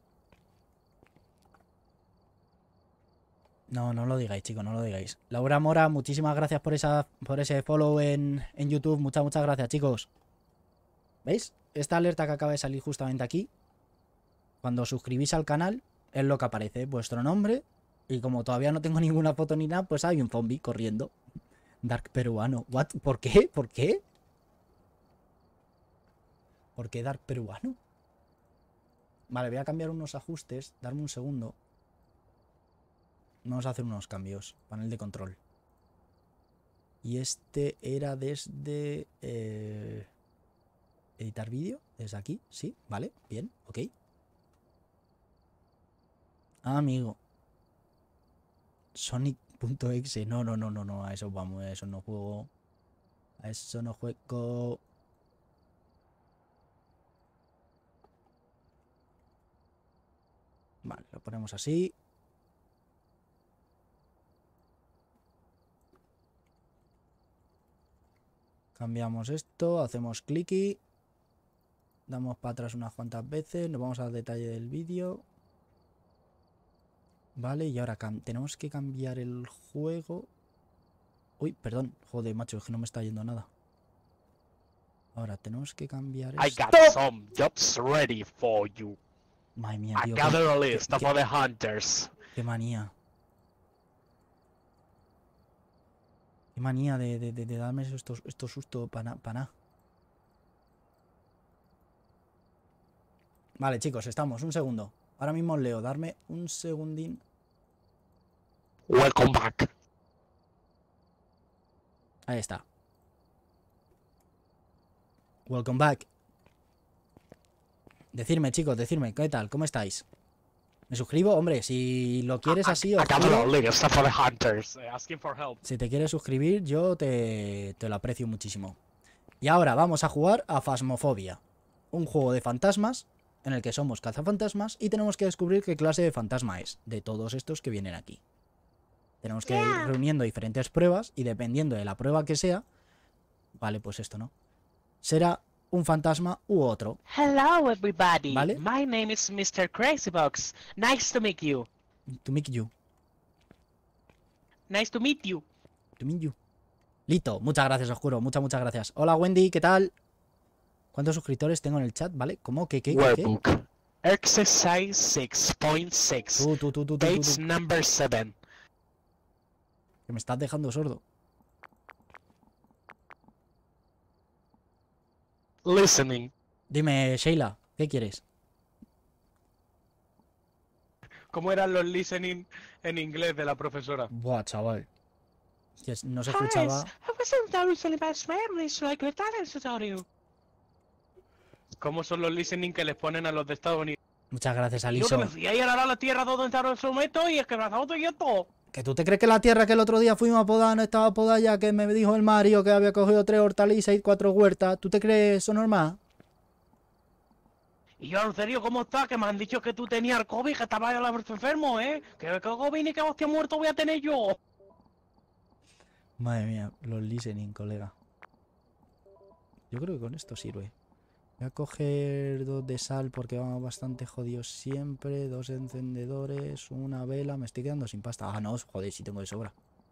No, no lo digáis, chicos, no lo digáis. Laura Mora, muchísimas gracias por esa, por ese follow en, en YouTube. Muchas, muchas gracias, chicos. ¿Veis? Esta alerta que acaba de salir justamente aquí. Cuando suscribís al canal, es lo que aparece. Vuestro nombre. Y como todavía no tengo ninguna foto ni nada, pues hay un zombie corriendo. Dark peruano. ¿What? ¿Por qué? ¿Por qué? ¿Por qué Dark peruano? Vale, voy a cambiar unos ajustes. Darme un segundo. Vamos a hacer unos cambios. Panel de control. Y este era desde... Eh, editar vídeo. Desde aquí. Sí, vale. Bien, ok. Ah, amigo. Sonic.exe. No, no, no, no, no. A eso vamos. A eso no juego. A eso no juego. Vale, lo ponemos así. Cambiamos esto, hacemos clicky. Damos para atrás unas cuantas veces. Nos vamos al detalle del vídeo. Vale, y ahora tenemos que cambiar el juego. Uy, perdón. Joder, macho, es que no me está yendo nada. Ahora tenemos que cambiar I esto. got some jobs ready for you. Madre mía, I tío. gather a Qué, list qué, of all the hunters. qué manía. Qué manía de, de, de, de darme estos, estos sustos para pa nada. Vale, chicos, estamos. Un segundo. Ahora mismo os leo. Darme un segundín. Welcome back. Ahí está. Welcome back. Decidme, chicos, decidme, ¿qué tal? ¿Cómo estáis? ¿Me suscribo? Hombre, si lo quieres así, os I gather a juro, list of all the hunters. Uh, asking for help. si te quieres suscribir, yo te, te lo aprecio muchísimo. Y ahora vamos a jugar a Phasmophobia. Un juego de fantasmas en el que somos cazafantasmas y tenemos que descubrir qué clase de fantasma es, de todos estos que vienen aquí. Tenemos que ir reuniendo diferentes pruebas y dependiendo de la prueba que sea, vale, pues esto, ¿no? Será un fantasma u otro. Hello, everybody. ¿Vale? My name is mister Crazybox. Nice to meet you. To meet you. Nice to meet you. To meet you. Listo, muchas gracias, os juro, muchas, muchas gracias. Hola, Wendy, ¿qué tal? ¿Cuántos suscriptores tengo en el chat? ¿Vale? ¿Cómo? ¿Qué? ¿Qué? ¿Qué? Workbook. Exercise six point six. Tú, tú, tú, tú, tú, tú, Page tú. number seven. Que me estás dejando sordo. Listening. Dime, Sheila, ¿qué quieres? ¿Cómo eran los listening en inglés de la profesora? Buah, chaval. Que no se escuchaba. ¿Cómo son los listening que les ponen a los de Estados Unidos? Muchas gracias, Yo que Aliso. me fui a ir a la tierra donde está el instrumento y es que me ha dado todo y esto. ¿Que tú te crees que la tierra que el otro día fuimos a podar no estaba podada ya? Que me dijo el Mario que había cogido tres hortalizas y cuatro huertas. ¿Tú te crees eso normal? Y yo, en serio, ¿cómo está? Que me han dicho que tú tenías el COVID, que estabas enfermo, ¿eh? Que que COVID ni que hostia muerto voy a tener yo. Madre mía, los listening, colega. Yo creo que con esto sirve. Voy a coger dos de sal porque vamos bastante jodidos siempre. Dos encendedores, una vela. Me estoy quedando sin pasta. Ah, no, joder, si tengo de sobra.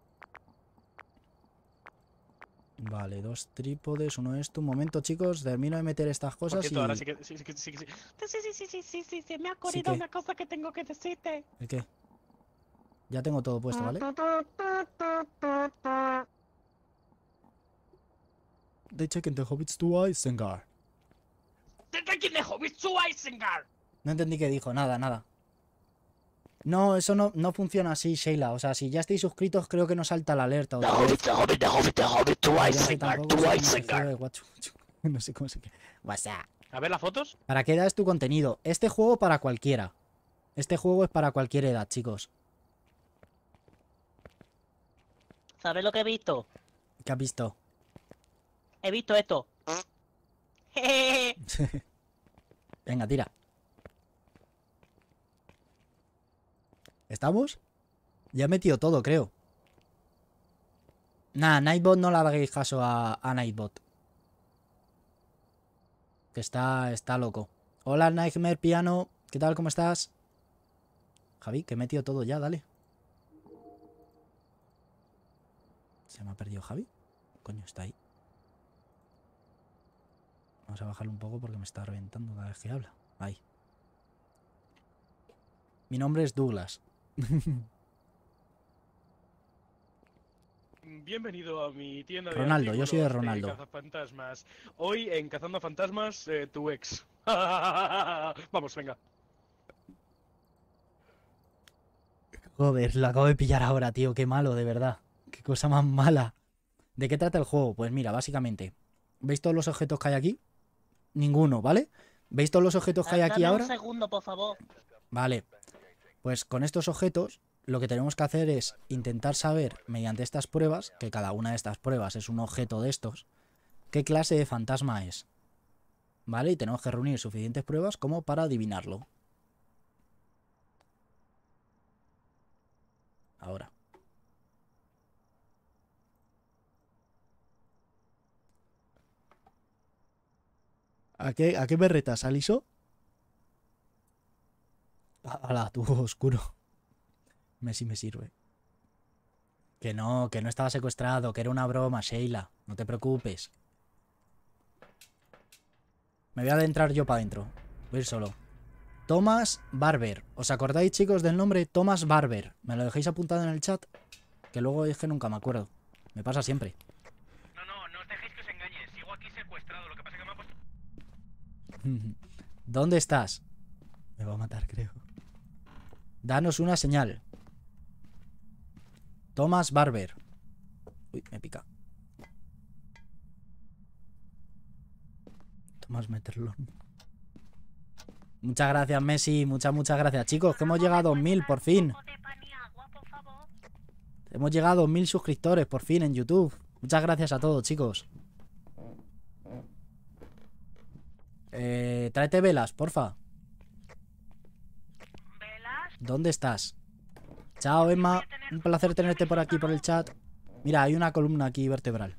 Vale, dos trípodes, uno esto. Un momento, chicos, termino de meter estas cosas y... Ahora sí que sí, sí, sí, sí, sí, sí, sí, sí, sí, sí, sí, me ha ocurrido qué? una cosa que tengo que decirte. ¿El qué? Ya tengo todo puesto, ¿vale? They taken the hobbits to Isengard. ¿De quién es Hobbit to Isengard? No entendí qué dijo, nada, nada. No, eso no, no funciona así, Sheila. O sea, si ya estáis suscritos, creo que no salta la alerta. The Otra vez. Hobbit, the Hobbit, the Hobbit, the Hobbit to Ya sé Isengard, tampoco to sé cómo se Isengard. escribe, guacho. No sé cómo se escribe. WhatsApp. A ver las fotos. ¿Para qué edad es tu contenido? Este juego para cualquiera. Este juego es para cualquier edad, chicos. ¿Sabes lo que he visto? ¿Qué has visto? He visto esto. Venga, tira. ¿Estamos? Ya he metido todo, creo. Nah, Nightbot no le hagáis caso a, a Nightbot. Que está, está loco. Hola, Nightmare Piano. ¿Qué tal? ¿Cómo estás? Javi, que he metido todo ya, dale. ¿Se me ha perdido Javi? Coño, está ahí. Vamos a bajarlo un poco porque me está reventando cada vez que habla. Ahí. Mi nombre es Douglas. Bienvenido a mi tienda de Ronaldo, yo soy de artículos Ronaldo. cazafantasmas. Hoy en Cazando Fantasmas, eh, tu ex. Vamos, venga. Joder, lo acabo de pillar ahora, tío. Qué malo, de verdad. Qué cosa más mala. ¿De qué trata el juego? Pues mira, básicamente. ¿Veis todos los objetos que hay aquí? Ninguno, ¿vale? ¿Veis todos los objetos que hay aquí ahora? Un segundo, por favor. Vale. Pues con estos objetos lo que tenemos que hacer es intentar saber, mediante estas pruebas, que cada una de estas pruebas es un objeto de estos, qué clase de fantasma es. ¿Vale? Y tenemos que reunir suficientes pruebas como para adivinarlo. Ahora. ¿A qué, a qué me retas, Aliso? Ala, tubo oscuro. Messi me sirve. Que no, que no estaba secuestrado, que era una broma, Sheila. No te preocupes. Me voy a adentrar yo para adentro. Voy a ir solo. Thomas Barber. ¿Os acordáis, chicos, del nombre Thomas Barber? ¿Me lo dejéis apuntado en el chat? Que luego es que nunca me acuerdo. Me pasa siempre. No, no, no os dejéis que os engañe. Sigo aquí secuestrado. Lo que pasa es que me ha puesto... ¿Dónde estás? Me va a matar, creo. Danos una señal. Thomas Barber. Uy, me pica. Thomas Metterlon. Muchas gracias, Messi. Muchas, muchas gracias, chicos. Que hemos llegado a dos mil, por fin. Hemos llegado a dos mil suscriptores, por fin, en YouTube. Muchas gracias a todos, chicos. Eh, tráete velas, porfa. ¿Velas? ¿Dónde estás? Chao, Emma. Un placer tenerte por aquí, por el chat. Mira, hay una columna aquí vertebral.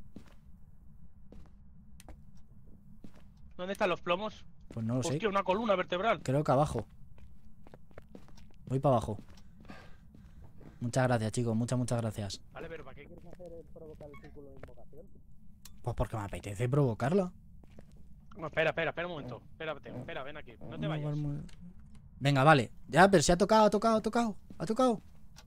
¿Dónde están los plomos? Pues no lo sé. Hostia, una columna vertebral. Creo que abajo. Voy para abajo. Muchas gracias, chicos. Muchas, muchas gracias. Vale, pero ¿para qué quieres hacer el provocar el círculo de invocación? Pues porque me apetece provocarla. No, espera, espera, espera un momento. Espérate, espera, ven aquí. No te vayas. Venga, vale. Ya, pero si ha tocado, ha tocado, ha tocado. Ha tocado.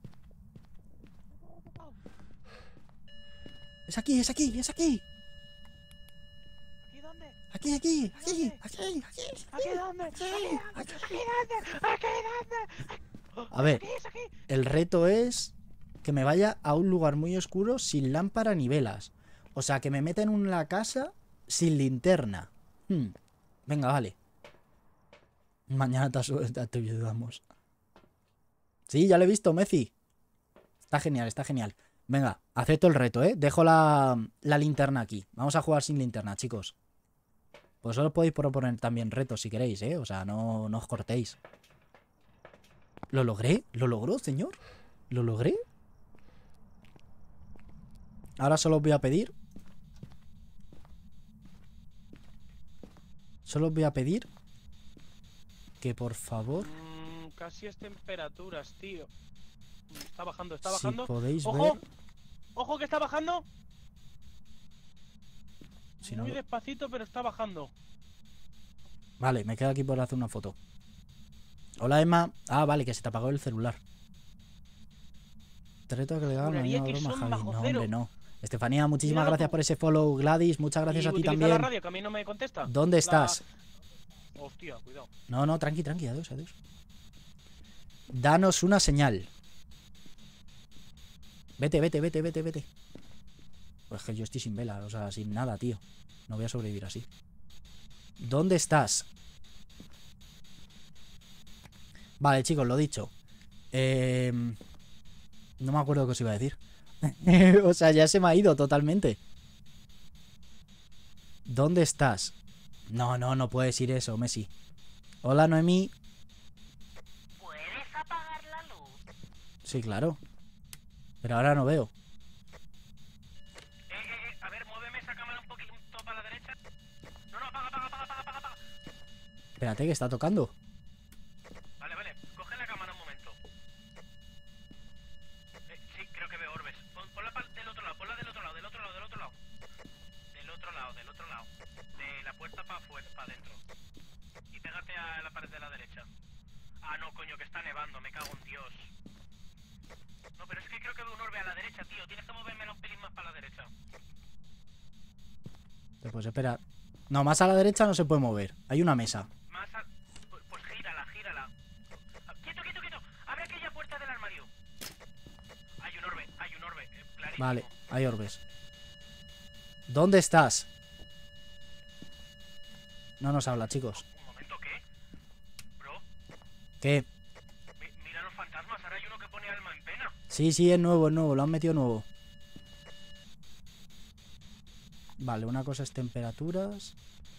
Es aquí, es aquí, es aquí. ¿Aquí dónde? Aquí, aquí, aquí, ¿Dónde? aquí, aquí. ¿Aquí dónde? Aquí, ¿Aquí aquí. dónde? ¿Aquí dónde? A ver, ¿Aquí es aquí? el reto es que me vaya a un lugar muy oscuro sin lámpara ni velas. O sea, que me meta en una casa sin linterna. Hmm. Venga, vale. Mañana te, te ayudamos. Sí, ya lo he visto, Messi. Está genial, está genial. Venga, acepto el reto, ¿eh? Dejo la, la linterna aquí. Vamos a jugar sin linterna, chicos. Pues solo podéis proponer también retos si queréis, ¿eh? O sea, no, no os cortéis. ¿Lo logré? ¿Lo logró, señor? ¿Lo logré? Ahora solo os voy a pedir... Solo os voy a pedir... Que por favor... Mm, casi es temperaturas, tío. Está bajando, está Si bajando. podéis ¡Ojo! ver... ¡Ojo que está bajando! Si no... Muy despacito, pero está bajando. Vale, me quedo aquí por hacer una foto. Hola, Emma. Ah, vale, que se te apagó el celular. Te reto a que le hagan una Juraría que broma, son Javi. bajo No, cero. hombre, no. Estefanía, muchísimas Míralo gracias tú. por ese follow. Gladys, muchas gracias Y a ti utiliza también. la radio, que a mí no me contesta. ¿Dónde La- estás? Hostia, cuidado. No, no, tranqui, tranqui. Adiós, adiós. Danos una señal. Vete, vete, vete, vete, vete. Pues que yo estoy sin vela, o sea, sin nada, tío. No voy a sobrevivir así. ¿Dónde estás? Vale, chicos, lo dicho. Eh... No me acuerdo qué os iba a decir. O sea, ya se me ha ido totalmente. ¿Dónde estás? No, no, no puedes ir eso, Messi. Hola, Noemí. ¿Puedes apagar la luz? Sí, claro. Pero ahora no veo. Eh, eh, eh, a ver, muéveme esa cámara un poquito para la derecha. No, no, apaga, apaga, apaga, apaga, Espérate, que está tocando. Vale, vale, coge la cámara un momento. Eh, sí, creo que veo orbes. Pon, ponla pa- del otro lado, ponla del otro lado, del otro lado, del otro lado. Del otro lado, del otro lado. De la puerta para afuera, para adentro. Y pégate a la pared de la derecha. Ah, no, coño, que está nevando, me cago en Dios. No, pero es que creo que veo un orbe a la derecha, tío. Tienes que moverme un pelín más para la derecha. Pues espera. No, más a la derecha no se puede mover. Hay una mesa. Más a... Pues, pues gírala, gírala. Ah, quieto, quieto, quieto. Abre aquella puerta del armario. Hay un orbe, hay un orbe. eh, clarísimo. Vale, hay orbes. ¿Dónde estás? No nos habla, chicos. Un momento, ¿qué? Bro, ¿Qué? mi- mira los fantasmas. Ahora hay uno que pone alma en pena. Sí, sí, es nuevo, es nuevo. Lo han metido nuevo. Vale, una cosa es temperaturas.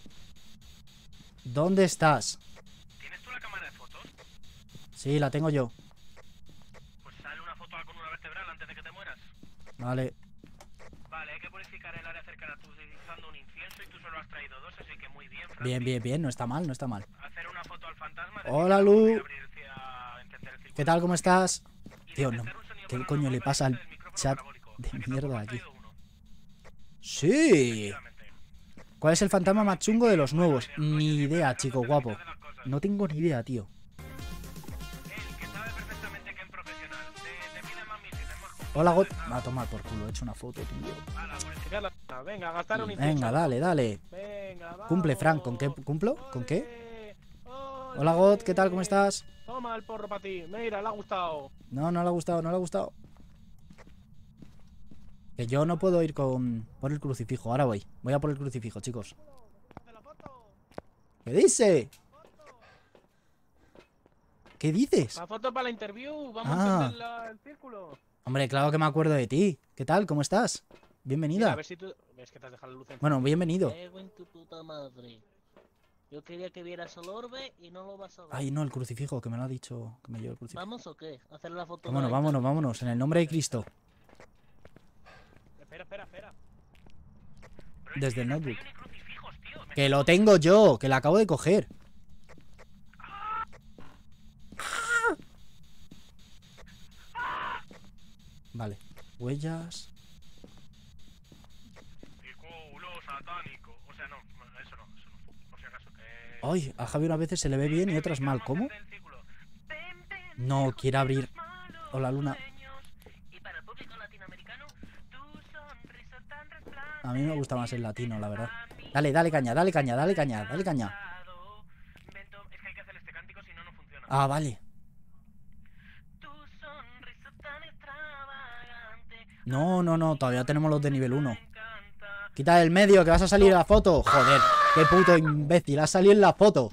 ¿Dónde estás? ¿Tienes tú la cámara de fotos? Sí, la tengo yo. Pues sale una foto con una vertebral antes de que te mueras. Vale. Vale, hay que purificar el área cercana tú utilizando un incienso y tú solo has traído dos, así que muy bien, Francis. Bien, bien, bien. No está mal, no está mal. Hacer una foto al fantasma. Hola, decirle Lu. a abrir el ci- a encender el círculo. ¿Qué tal? ¿Cómo estás? Y Tío, detectar no. un sonido ¿Qué con coño una le bomba pasa al del micrófono chat parabólico. de O sea que mierda tampoco has aquí? traído uno. Sí. Efectivamente. ¿Cuál es el fantasma más chungo de los nuevos? Ni idea, chico guapo. No tengo ni idea, tío. Él, que sabe perfectamente que es profesional. Te, te pide más misiles, más cosas. Hola, God. Va a tomar por culo. He hecho una foto, tío. Ala, purificarla. Venga, a gastar un incienso. Venga, dale, dale. Venga, vamos. Cumple, Frank. ¿Con qué cumplo? ¿Con qué? Ole, Hola, God. ¿Qué tal? ¿Cómo ole. estás? Toma el porro para ti. Mira, le ha gustado. No, no le ha gustado, no le ha gustado. Que yo no puedo ir con... por el crucifijo. Ahora voy. Voy a por el crucifijo, chicos. ¿Qué dice? ¿Qué dices? La foto para la interview. Vamos Ah. a encender la- el círculo. Hombre, claro que me acuerdo de ti. ¿Qué tal? ¿Cómo estás? Mira, a Bienvenida. ver si tú. Ves que te has dejado la luz encendida. Bueno, bienvenido. Cago en tu puta madre. Yo quería que vieras el orbe y no lo vas a ver. Ay, no, el crucifijo, que me lo ha dicho. Que me lleve el crucifijo. ¿Vamos o qué? Hacer la foto. Vámonos, de- vámonos, vámonos. En el nombre de Cristo. Espera, espera, espera. Pero Desde es que el no notebook. traigo ni crucifijos, tío. Me- Que lo tengo yo, que la acabo de coger. Vale. Huellas. Círculo satánico. O sea, no, eso no, eso no. Por si acaso que. Ay, a Javi una veces se le ve bien y otras mal. ¿Cómo? No, quiere abrir. Hola, Luna. Y para el público latinoamericano, tu sonrisa tan resplandeciente. A mí me gusta más el latino, la verdad. Dale, dale caña, dale caña, dale caña, dale caña. Es que hay que hacer este cántico, si no, no funciona. Ah, vale. Tu sonrisa tan extravagante. No, no, no, todavía tenemos los de nivel uno. Quita del medio, que vas a salir en la foto. Joder, qué puto imbécil, has salido en la foto.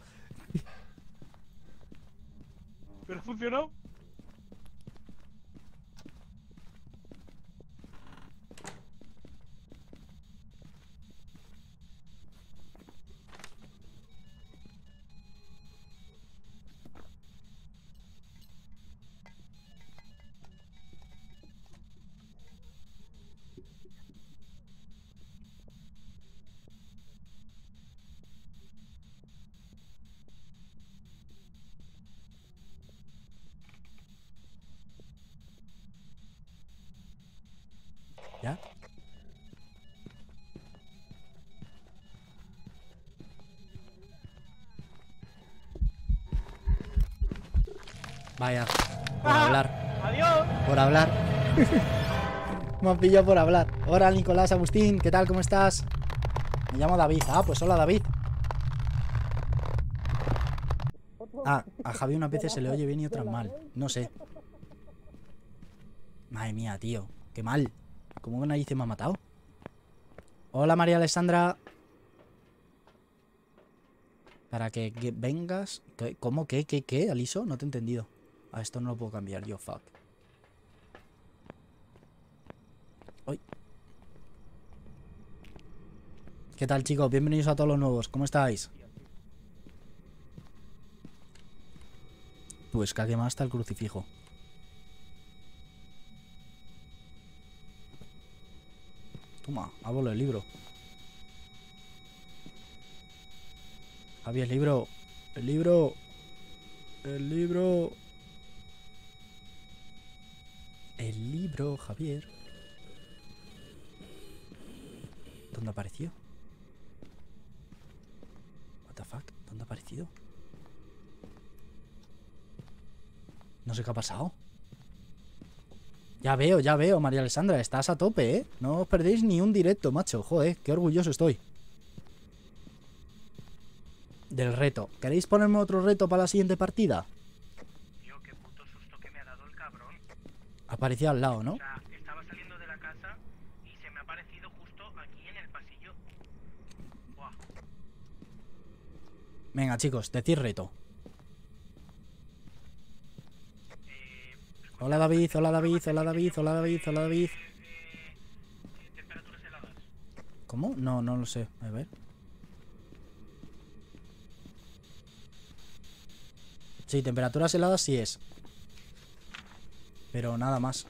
¿Pero funcionó? ¿Ya? Vaya, por Ah. hablar, ¡Adiós! por hablar. Me han pillado por hablar. Hola, Nicolás, Agustín, ¿qué tal? ¿Cómo estás? Me llamo David. Ah, pues hola, David. Ah, a Javi unas veces se le oye bien y otras mal. No sé. Madre mía, tío. Qué mal. ¿Cómo narices me ha matado? Hola, María Alessandra. Para que, que vengas... ¿Qué? ¿Cómo? ¿Qué? ¿Qué? ¿Qué? ¿Aliso? No te he entendido. A esto no lo puedo cambiar yo, fuck. Uy. ¿Qué tal, chicos? Bienvenidos a todos los nuevos. ¿Cómo estáis? Pues cague más hasta el crucifijo. Toma, abro el libro. Javi, el libro. El libro. El libro. El libro, Javier. ¿Dónde apareció? What the fuck? ¿Dónde ha aparecido? No sé qué ha pasado. Ya veo, ya veo, María Alessandra. Estás a tope, ¿eh? No os perdéis ni un directo, macho. Joder, qué orgulloso estoy. Del reto. ¿Queréis ponerme otro reto para la siguiente partida? Tío, qué puto susto que me ha dado el cabrón. Aparecía al lado, ¿no? O sea, estaba saliendo de la casa y se me ha aparecido justo aquí en el pasillo. Buah. Venga, chicos, decid reto. Eh, Hola David, hola David, hola David, hola David, hola David. eh, eh, temperaturas heladas. ¿Cómo? No, no lo sé. A ver. Sí, temperaturas heladas sí es. Pero nada más.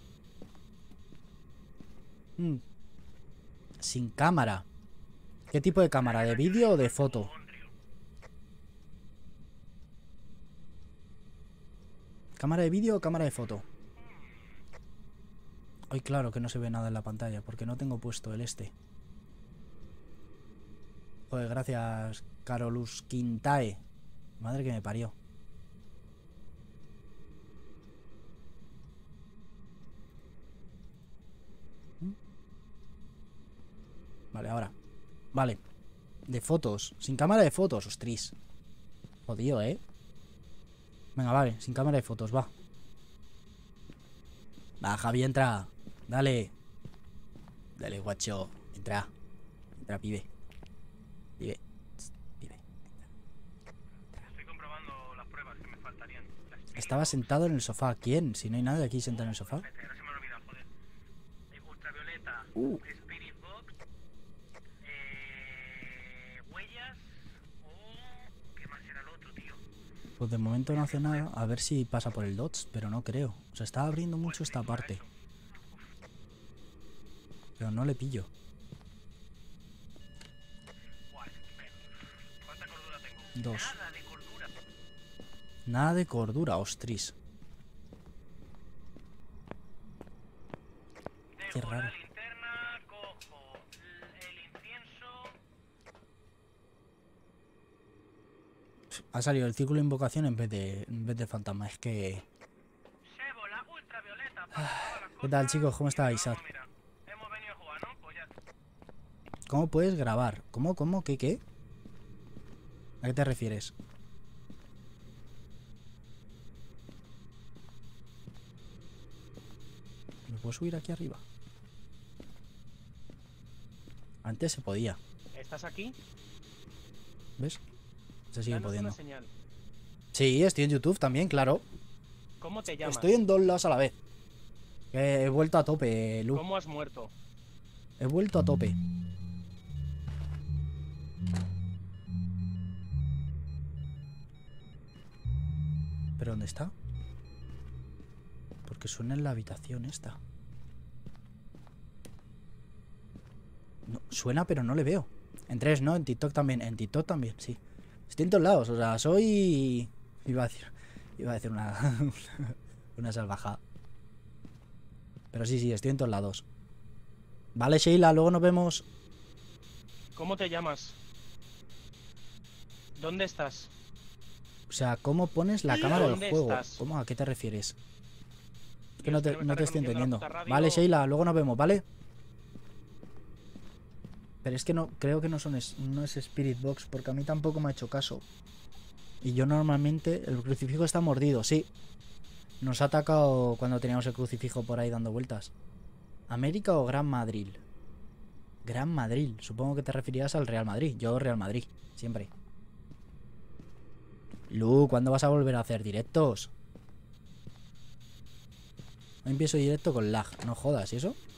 Mm. Sin cámara. ¿Qué tipo de cámara? ¿De vídeo o de foto? ¿Cámara de vídeo o cámara de foto? Ay, claro que no se ve nada en la pantalla porque no tengo puesto el este. Joder, gracias, Carolus Quintae. Madre que me parió. Vale, ahora. Vale. De fotos. Sin cámara de fotos, ostris. Jodido, ¿eh? Venga, vale. Sin cámara de fotos, va. Va, Javi, entra. Dale. Dale, guacho. Entra. Entra, pibe. Pibe. Tss, pibe. Estoy comprobando las pruebas que me faltarían. Las Estaba sentado en el sofá. ¿Quién? Si no hay nadie aquí sentado en el sofá. Espérate, ahora se me ha olvidado, joder. Eh, ultravioleta, Uh. Spirit Box, eh, huellas o... ¿Qué más era el otro, tío? Pues de momento no hace nada. A ver si pasa por el dots, pero no creo. O sea, está abriendo mucho esta parte. Pero no le pillo. Buah, me- ¿Cuánta cordura tengo? Dos. Nada de cordura. Nada de cordura, ostris. Qué Dejo raro. la linterna, cojo l- el incienso... Ha salido el círculo de invocación en vez de, en vez de fantasma. Es que... Sebo, la ultravioleta para todas las ¿Qué tal, cosas, chicos? ¿Cómo y estáis? vamos, mira, hemos venido a jugar, ¿no? Pues ya. ¿Cómo puedes grabar? ¿Cómo? ¿Cómo? ¿Qué? ¿Qué? ¿A qué te refieres? ¿Me puedo subir aquí arriba? Antes se podía, ¿Estás aquí? ¿ves? Se sigue Danos pudiendo. una señal. Sí, estoy en YouTube también, claro. ¿Cómo te llamas? Estoy en dos lados a la vez. Eh, He vuelto a tope, Lu. ¿Cómo has muerto? He vuelto a tope. ¿Pero dónde está? Porque suena en la habitación esta. No, suena pero no le veo. En tres, ¿no? En TikTok también. En TikTok también, sí. Estoy en todos lados. O sea, soy... Iba a decir... Iba a decir una... una salvajada. Pero sí, sí, estoy en todos lados. Vale, Sheila, luego nos vemos. ¿Cómo te llamas? ¿Dónde estás? O sea, ¿cómo pones la cámara del ¿Dónde juego? estás? ¿Cómo? ¿A qué te refieres? Es que Dios, no te, que no me no está te estoy reconociendo la entendiendo. puta radio. Vale, Sheila, luego nos vemos, ¿vale? Pero es que no, creo que no son es- no es Spirit Box, porque a mí tampoco me ha hecho caso. Y yo normalmente, el crucifijo está mordido, sí. Nos ha atacado cuando teníamos el crucifijo por ahí dando vueltas. ¿América o Gran Madrid? Gran Madrid, supongo que te referías al Real Madrid. Yo Real Madrid, siempre. Lu, ¿cuándo vas a volver a hacer directos? Hoy empiezo directo con lag, no jodas, ¿y eso?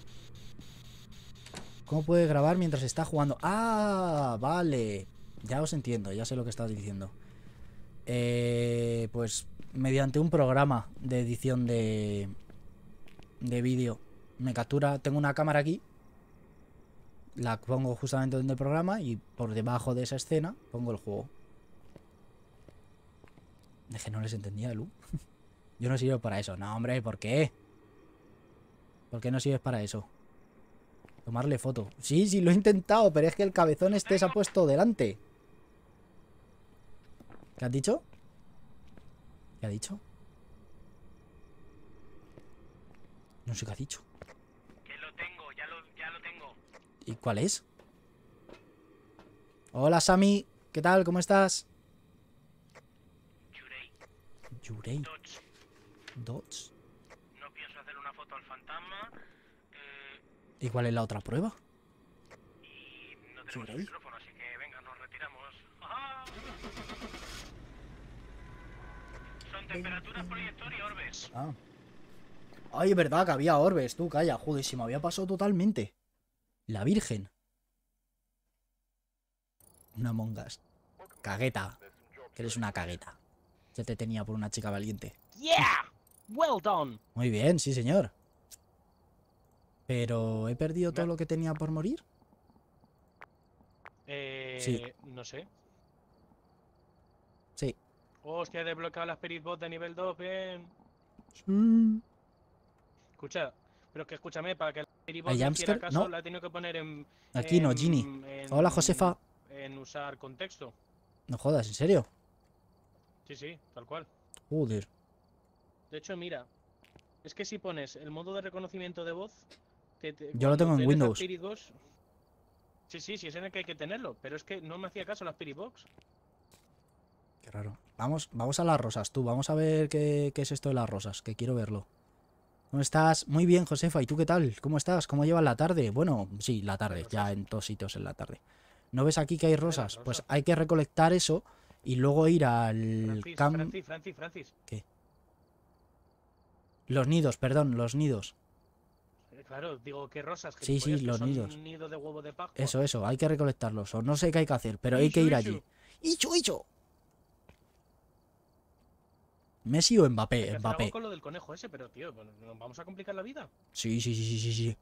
¿Cómo puede grabar mientras está jugando? ¡Ah! Vale. Ya os entiendo, ya sé lo que estás diciendo. Eh, pues mediante un programa de edición de, de vídeo. Me captura, tengo una cámara aquí. La pongo justamente donde el programa y por debajo de esa escena pongo el juego. Es que no les entendía, Lu. Yo no sirvo para eso. No, hombre, ¿por qué? ¿Por qué no sirves para eso? Tomarle foto. Sí, sí, lo he intentado, pero es que el cabezón este se ha puesto delante. ¿Qué has dicho? ¿Qué ha dicho? No sé qué ha dicho. Que lo tengo, ya lo, ya lo tengo. ¿Y cuál es? Hola, Sammy. ¿Qué tal? ¿Cómo estás? Yurei, Yurei. Dodge. Dots. No pienso hacer una foto al fantasma. Eh, ¿Y cuál es la otra prueba? y no tenemos Yurei. micrófono, así que venga, nos retiramos. ¡Ajá! Son temperaturas proyector y orbes. Ah. Ay, es verdad que había orbes, tú, calla. Joder, se me había pasado totalmente. La Virgen. Una mongas. Cagueta. Que eres una cagueta. Se te tenía por una chica valiente. ¡Yeah! ¡Well done! Muy bien, sí, señor. Pero ¿he perdido todo lo que tenía por morir? Eh, Sí. No sé. Sí. Hostia, he desbloqueado la Spirit Bot de nivel dos, bien. Mm. Escucha, pero que escúchame, para que la Spirit Bot ¿Hay me hiciera jumpscare? caso, No. la he tenido que poner en... Aquí no, en- Ginny. en- Hola, Josefa. En usar contexto. No jodas, ¿en serio? Sí, sí, tal cual. Joder. De hecho, mira, es que si pones el modo de reconocimiento de voz... te- te- Yo lo cuando tengo en eres la Windows. Spirit Box- Sí, sí, sí, es en el que hay que tenerlo, pero es que no me hacía caso la Spirit Box. Qué raro. Vamos, vamos a las rosas, tú. Vamos a ver qué, qué es esto de las rosas, que quiero verlo. ¿Cómo estás? Muy bien, Josefa. ¿Y tú qué tal? ¿Cómo estás? ¿Cómo llevas la tarde? Bueno, sí, la tarde. Ya en todos sitios en la tarde. ¿No ves aquí que hay rosas? Pues rosas. hay que recolectar eso y luego ir al Francis, camp... Francis, Francis, Francis. Los nidos, perdón, los nidos. Eh, Claro, digo, ¿qué rosas? Sí, sí, gilipollas, que los son nidos. un nido de huevo de Pascua. Eso, eso. Hay que recolectarlos. O no sé qué hay que hacer, pero hay que Ichu, ir ichu. allí. ¡Icho, icho! ¿Messi o Hay Mbappé? que hacer algo Mbappé. con lo del conejo ese, pero tío, bueno, ¿nos vamos a complicar la vida? Sí, sí, sí, sí, sí, sí.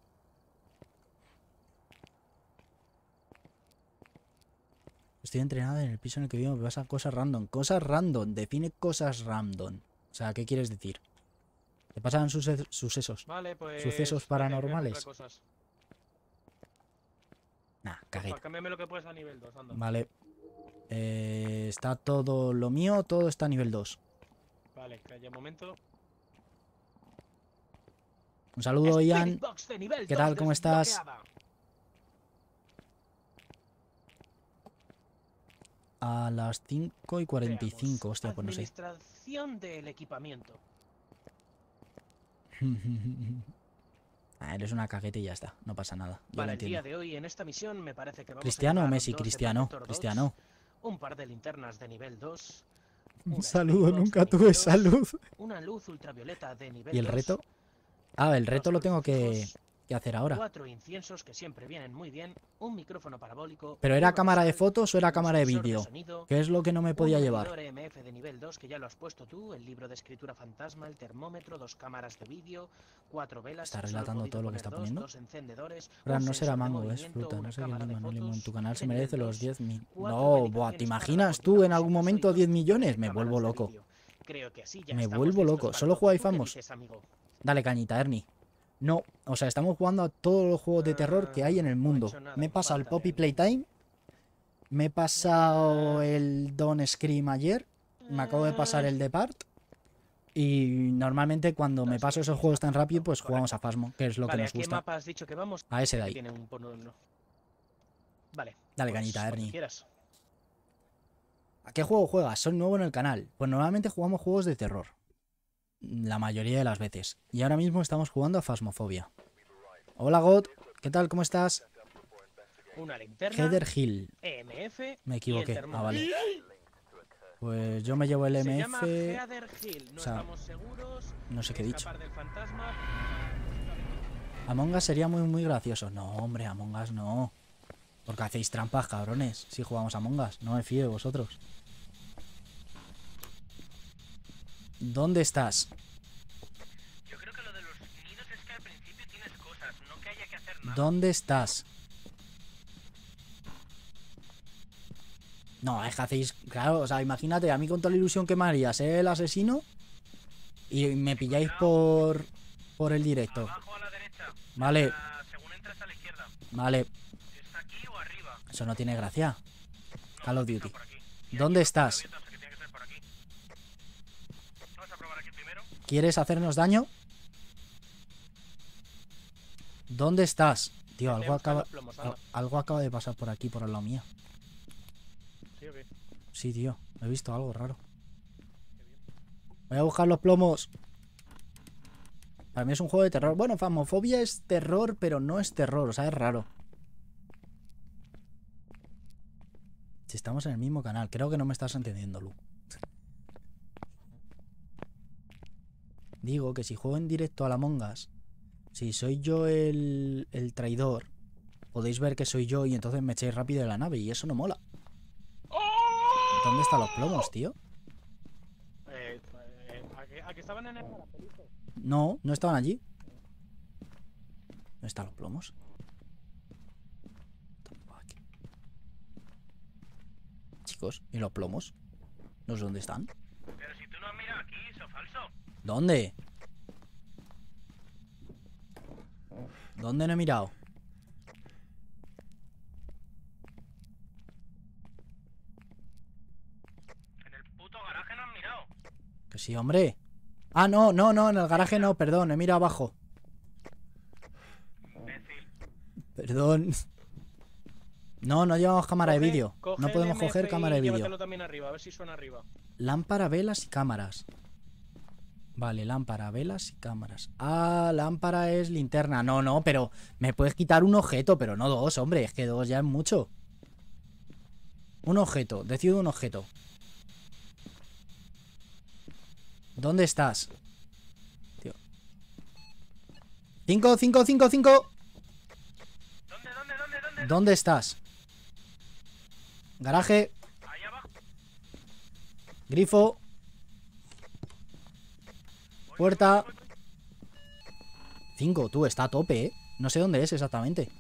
Estoy entrenada en el piso en el que vivo, me pasan cosas random. Cosas random, define cosas random. O sea, ¿qué quieres decir? ¿Te pasan suce- sucesos? Vale, pues... ¿Sucesos vale, voy a paranormales? comprar cosas. Nah, Porfa, cagueta. cámbiame lo que puedes a nivel dos, anda. Vale. Eh, está todo lo mío, todo está a nivel dos. Vale, calla un momento. Un saludo, Spirit Ian. Box de nivel ¿Qué dos tal? ¿Cómo estás? desbloqueada. A las cinco y cuarenta y cinco. Veamos. Hostia, pues no sé. Administración del equipamiento. Ah, eres una cagueta y ya está. No pasa nada. Yo lo Para el día entiendo. de hoy, en esta misión, me parece que vamos ¿Cristiano a o llevar Messi? dos Cristiano. Detonator Dots, Cristiano. un par de linternas de nivel dos, Un una saludo, Spirit Box nunca de tuve nivel dos, salud. una luz ultravioleta de nivel ¿Y el dos, reto? Ah, el dos reto lo tengo que, crucifijos, que hacer ahora. cuatro inciensos que siempre vienen muy bien, un micrófono parabólico. ¿Pero era uno cámara de sal, fotos o era un cámara de sensor vídeo? sonido, ¿Qué es lo que no me podía un llevar? medidor E M F de nivel dos que ya lo has puesto tú, el libro de escritura fantasma, el termómetro, dos cámaras de vídeo, cuatro velas. ¿Está solo he relatando podido todo lo que poner está dos, poniendo? dos encendedores, Fran, un no será sensor de mango, es movimiento, fruta. una No sé qué cámara de lima, no limo. En fotos tu canal se de nivel merece los dos, diez mil. cuatro No, buah, meditaciones ¿te para imaginas la tú en música algún clásica momento y diez dos millones? Me cámaras vuelvo de loco. vídeo. Creo que así ya Me estamos vuelvo listos loco. para ¿Solo todo. jugáis ¿Tú qué Famous? dices, amigo? Dale cañita, Ernie. No, o sea, estamos jugando a todos los juegos de terror que hay en el Ah, no he mundo. hecho nada, Me he pasado el falta de Poppy algo. Playtime. Me he pasado el Don't Scream ayer. Me acabo de pasar el Depart. Y normalmente cuando me Don't paso esos Scream, juegos tan exacto, rápido, pues jugamos a correcto. Phasmo, que es lo que Vale, nos ¿a qué gusta. mapa has dicho que vamos? A ese de Que ahí. tiene un pono- no. Vale. Dale pues, cañita, cuando Ernie. quieras. ¿A qué juego juegas? Son nuevo en el canal. Pues normalmente jugamos juegos de terror. La mayoría de las veces. Y ahora mismo estamos jugando a Phasmophobia. Hola God, ¿qué tal? ¿Cómo estás? Una linterna, Heather Hill. E M F Me y el equivoqué. Ah, termómetro. vale. Pues yo me llevo el Se llama M F. Heather Hill. No o sea, estamos seguros. no sé qué he dicho. Escapar del fantasma. Among Us sería muy muy gracioso. No, hombre, Among Us no. Porque hacéis trampas, cabrones. Si jugamos a Among Us. No me fío de vosotros. ¿Dónde estás? Yo creo que lo de los nidos es que al principio tienes cosas, no que haya que hacer nada. ¿Dónde estás? No, es que hacéis... Claro, o sea, imagínate, a mí con toda la ilusión que me haría ser el asesino y me pilláis por... por el directo. Abajo a la derecha. Vale, Ah, según entras a la izquierda. vale. ¿Está aquí o arriba? Eso no tiene gracia. No, Call of está Duty. por aquí. Y ¿Dónde aquí estás? abierta, o sea que tiene que ser por aquí. Vamos a probar aquí primero. ¿Quieres hacernos daño? ¿Dónde estás? Tío, algo Voy a buscar acaba... los plomos, al- anda. algo acaba de pasar por aquí, por al lado mía. ¿Sí o qué? Sí, tío. He visto algo raro. Voy a buscar los plomos. Para mí es un juego de terror. Bueno, Phasmophobia es terror, pero no es terror. O sea, es raro. Si estamos en el mismo canal. Creo que no me estás entendiendo, Lu. Digo que si juego en directo a la Among Us, si soy yo el, el traidor, podéis ver que soy yo y entonces me echáis rápido de la nave. Y eso no mola. ¿Dónde están los plomos, tío? Eh, eh, ¿a, que, ¿A que estaban en el pelito? No, no estaban allí. ¿Dónde están los plomos? Chicos, ¿y los plomos? No sé dónde están. Pero si tú no has mirado aquí, eso es falso. ¿Dónde? ¿Dónde no he mirado? En el puto garaje no has mirado. Que sí, hombre. Ah, no, no, no, en el garaje no, perdón, he mirado abajo. Imbécil. Perdón. No, no llevamos cámara de Coge- vídeo. coge No el podemos M F coger cámara de y vídeo. llévatelo también arriba, a ver si suena arriba. Lámpara, velas y cámaras. Vale, lámpara, velas y cámaras. Ah, lámpara es linterna. No, no, pero me puedes quitar un objeto, pero no dos, hombre. Es que dos ya es mucho. Un objeto, decido un objeto. ¿Dónde estás? Tío. Cinco, cinco, cinco, cinco. ¿Dónde, dónde, dónde, dónde? ¿Dónde estás? Garaje, Ahí abajo. grifo, puerta. Cinco, tú, está a tope, ¿eh? No sé dónde es exactamente.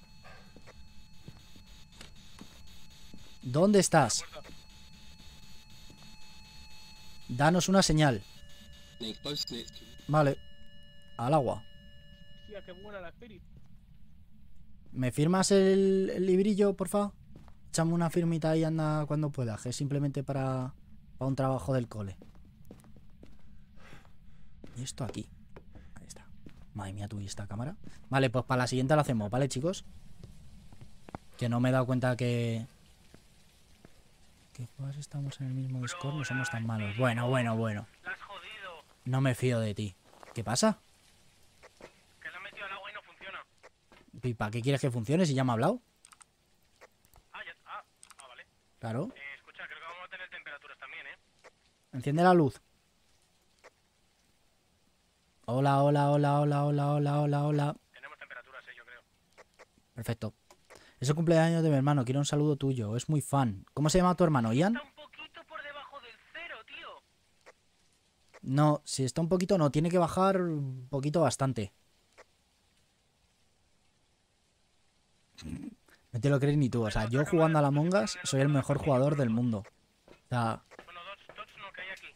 ¿Dónde estás? Danos una señal. Vale. Al agua. Tía, qué buena la Spirit. ¿Me firmas el, el librillo, porfa? Échame una firmita y anda cuando puedas, que es simplemente para, para un trabajo del cole. Y esto aquí. Ahí está. Madre mía, tú y esta cámara. Vale, pues para la siguiente lo hacemos, ¿vale, chicos? Que no me he dado cuenta que... Que juegas estamos en el mismo Discord, no somos tan malos. Bueno, bueno, bueno. La has jodido. No me fío de ti. ¿Qué pasa? Que la has metido al agua y no funciona. ¿Y para qué quieres que funcione si ya me ha hablado? Ah, ya. Ah, ah vale. Claro. Eh, escucha, creo que vamos a tener temperaturas también, ¿eh? Enciende la luz. Hola, hola, hola, hola, hola, hola, hola, hola. Tenemos temperaturas, eh, yo creo. Perfecto. Es el cumpleaños de mi hermano, quiero un saludo tuyo, es muy fan. ¿Cómo se llama tu hermano, Ian? Está un poquito por debajo del cero, tío. No, si está un poquito no, tiene que bajar un poquito bastante. No te lo crees ni tú, o sea, yo jugando a la Among Us soy el mejor jugador del mundo. O sea, Bueno, dos, dos no, que hay aquí.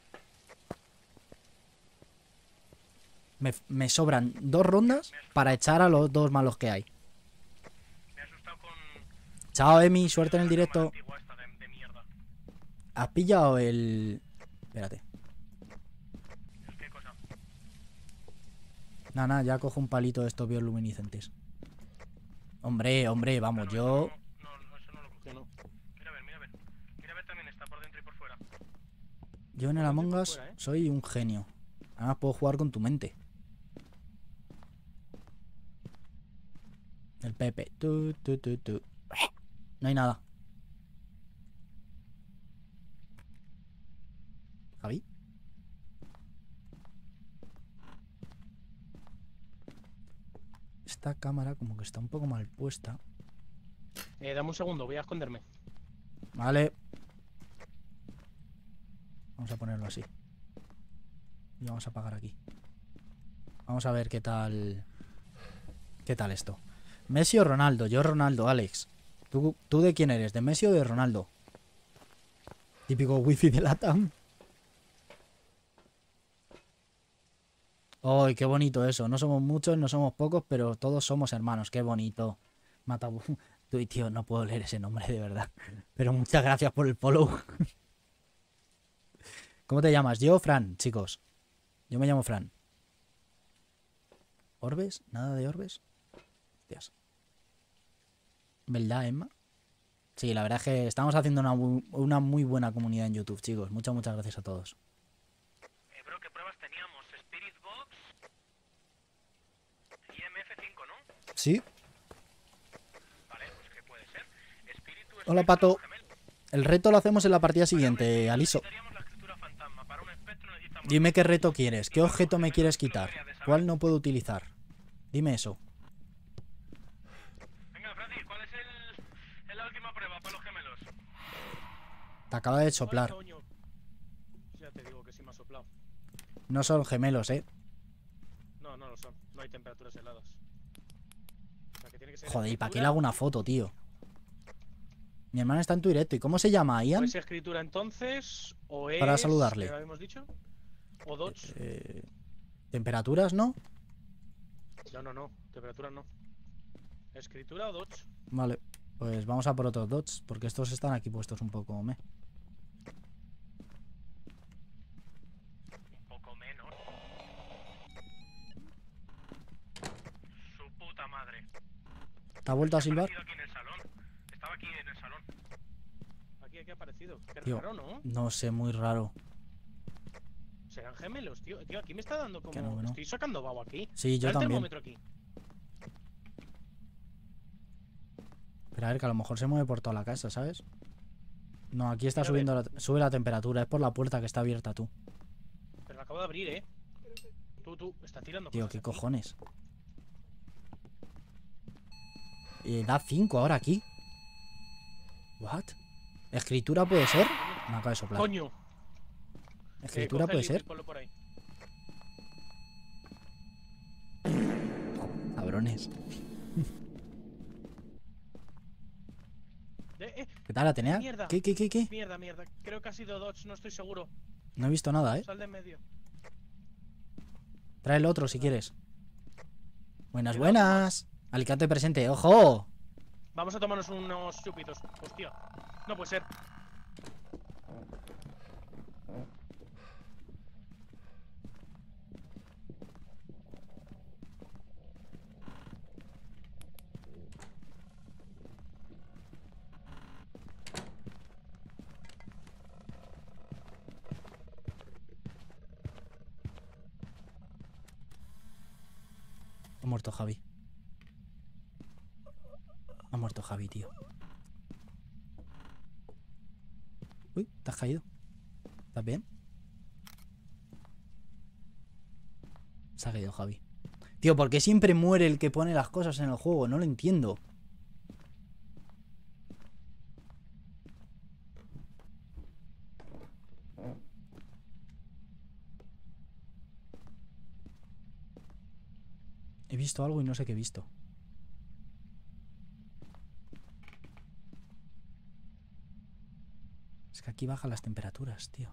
me, me sobran dos rondas para echar a los dos malos que hay. Me he asustado con... Chao, Emi, suerte en el directo. La antigua esta de, de mierda. ¿Has pillado el...? Espérate. ¿Qué cosa? Nada, nada, ya cojo un palito de estos bioluminiscentes. Hombre, hombre, vamos, yo... No, no, eso no lo Que cogí. no. Mira a ver, mira a ver. Mira a ver también, está por dentro y por fuera. Yo en el Among Us fuera, ¿eh? soy un genio. Además puedo jugar con tu mente. El Pepe. Tu, tu, tu, tu. No hay nada. ¿Javi? Esta cámara como que está un poco mal puesta. Eh, dame un segundo, voy a esconderme. Vale. Vamos a ponerlo así. Y vamos a apagar aquí. Vamos a ver qué tal... ¿Qué tal esto? ¿Messi o Ronaldo? Yo Ronaldo, Alex. ¿Tú, ¿Tú de quién eres? ¿De Messi o de Ronaldo? Típico wifi de la T A M. ¡Ay, qué bonito eso! No somos muchos, no somos pocos, pero todos somos hermanos. ¡Qué bonito! Mata... Tú y tío, no puedo leer ese nombre de verdad. Pero muchas gracias por el follow. ¿Cómo te llamas? Yo, Fran, chicos. Yo me llamo Fran. ¿Orbes? ¿Nada de Orbes? Hostias. ¿Verdad, Emma? Sí, la verdad es que estamos haciendo una, una muy buena comunidad en YouTube, chicos. Muchas, muchas gracias a todos. Eh, bro, ¿qué pruebas teníamos? Spirit Box y M F cinco, ¿no? ¿Sí? Vale, pues ¿qué puede ser? Espíritu, Hola, espectro, Pato. gemelo. El reto lo hacemos en la partida siguiente, Aliso. Necesitaríamos la escritura fantasma. Para un espectro necesitamos... Dime qué reto quieres, qué objeto me quieres quitar, cuál no puedo utilizar. Dime eso. Venga, Francis, ¿cuál es el... es la última prueba para los gemelos? Te acaba de Ay, soplar. coño. Ya te digo que sí me ha soplado. No son gemelos, eh. No, no lo son. No hay temperaturas heladas. O sea, que tiene que ser Joder, ¿y para qué escritura- le hago una foto, tío? Mi hermana está en tu directo. ¿Y cómo se llama, O Ian? es escritura entonces, o es... Para saludarle. ¿qué habíamos dicho? O Dodge. Eh, ¿Temperaturas, no? No, no, no. Temperatura no. Escritura o Dodge. Vale, pues vamos a por otros dots, porque estos están aquí puestos un poco, me. Un poco menos. Su puta madre. ¿Te ha vuelto a silbar? Aparecido aquí en el salón. Estaba aquí en el salón. Aquí, aquí ha aparecido. Qué Tío. raro, ¿no? No sé, muy raro. Serán gemelos, tío. Tío, aquí me está dando como... Que no, que no. Estoy sacando babo aquí. Sí, yo Da el también. termómetro aquí. Pero a ver, que a lo mejor se mueve por toda la casa, ¿sabes? No, aquí está Mira, subiendo la, sube la temperatura. Es por la puerta que está abierta, tú. Pero lo acabo de abrir, ¿eh? Tú, tú, está tirando Tío, cosas ¿qué aquí. cojones? Eh, da cinco ahora aquí. ¿What? ¿Escritura puede ser? Me acaba de soplar. Coño. ¿Escritura Eh, coge puede el libro y ser? ponlo por ahí. Cabrones. Eh, eh, ¿Qué tal, Atenea? Mierda. ¿Qué, qué, qué, qué? mierda, mierda. Creo que ha sido Dodge, no estoy seguro. No he visto nada, ¿eh? Sal de en medio. Trae el otro si quieres. Buenas, Cuidado, buenas. Alicante presente. ¡Ojo! Vamos a tomarnos unos chupitos. Hostia. No puede ser. Ha muerto Javi. Ha muerto Javi, tío. Uy, te has caído. ¿Estás bien? Se ha caído Javi. Tío, ¿por qué siempre muere el que pone las cosas en el juego? No lo entiendo. He visto algo y no sé qué he visto. Es que aquí bajan las temperaturas, tío.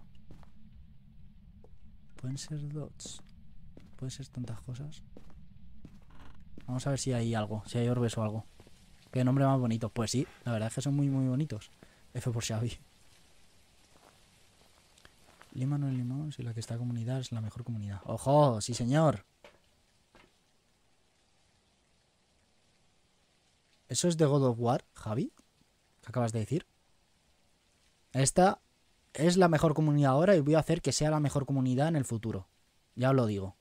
Pueden ser dots. Pueden ser tantas cosas. Vamos a ver si hay algo. Si hay orbes o algo. Qué nombre más bonito. Pues sí, la verdad es que son muy muy bonitos. F por Xavi. Lima no es Limón, si la que está comunidad es la mejor comunidad. ¡Ojo! ¡Sí, señor! ¿Eso es de God of War, Javi? ¿Qué acabas de decir? Esta es la mejor comunidad ahora y voy a hacer que sea la mejor comunidad en el futuro. Ya os lo digo.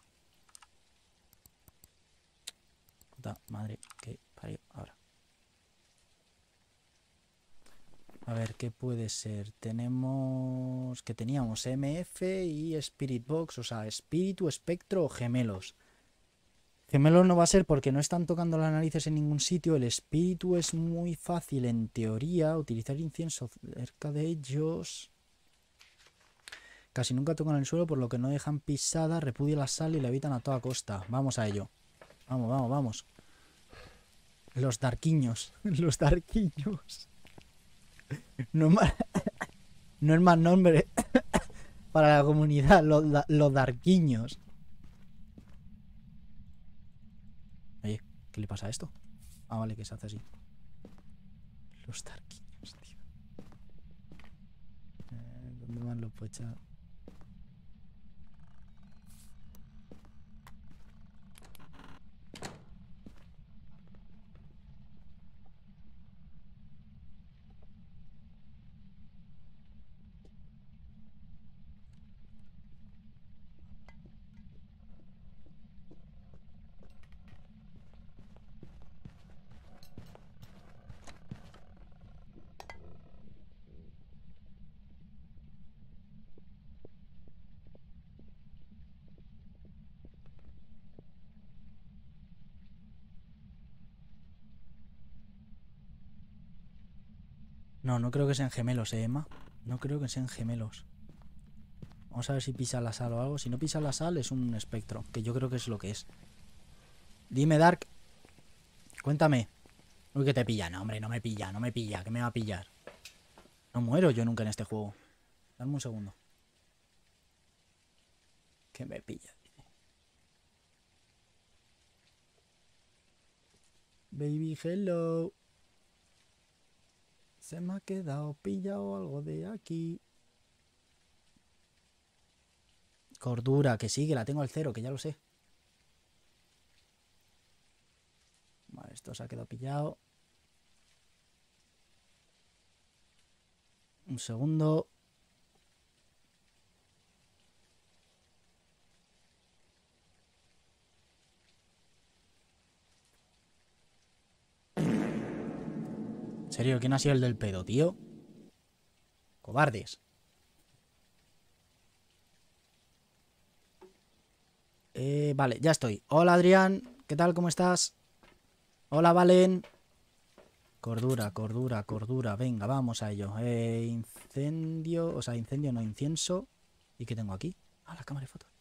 Puta madre, que parió. Ahora. A ver, ¿qué puede ser? Tenemos... que teníamos M F y Spirit Box, o sea, espíritu, espectro o gemelos. Gemelos no va a ser porque no están tocando las narices en ningún sitio. El espíritu es muy fácil en teoría. Utilizar incienso cerca de ellos. Casi nunca tocan el suelo por lo que no dejan pisada. Repudia la sal y la evitan a toda costa. Vamos a ello. Vamos, vamos, vamos. Los darquiños. Los darquiños. No, ma- No es más nombre para la comunidad, los, da- los darquiños. Oye, ¿qué le pasa a esto? Ah, vale, que se hace así. Los darquiños, tío. Eh, ¿Dónde más lo puedo echar? No, no creo que sean gemelos, ¿eh, Emma? No creo que sean gemelos. Vamos a ver si pisa la sal o algo. Si no pisa la sal es un espectro, que yo creo que es lo que es. Dime, Dark. Cuéntame. Uy, que te pilla. No, hombre, no me pilla, no me pilla. ¿Qué me va a pillar? No muero yo nunca en este juego. Dame un segundo. Que me pilla. Baby, hello. Se me ha quedado pillado algo de aquí. Cordura, que sí, que la tengo al cero, que ya lo sé. Vale, esto se ha quedado pillado. Un segundo. ¿En serio? ¿Quién ha sido el del pedo, tío? Cobardes. Eh, vale, ya estoy. Hola, Adrián. ¿Qué tal? ¿Cómo estás? Hola, Valen. Cordura, cordura, cordura. Venga, vamos a ello. Eh, incendio. O sea, incendio, no incienso. ¿Y qué tengo aquí? Ah, la cámara de fotos.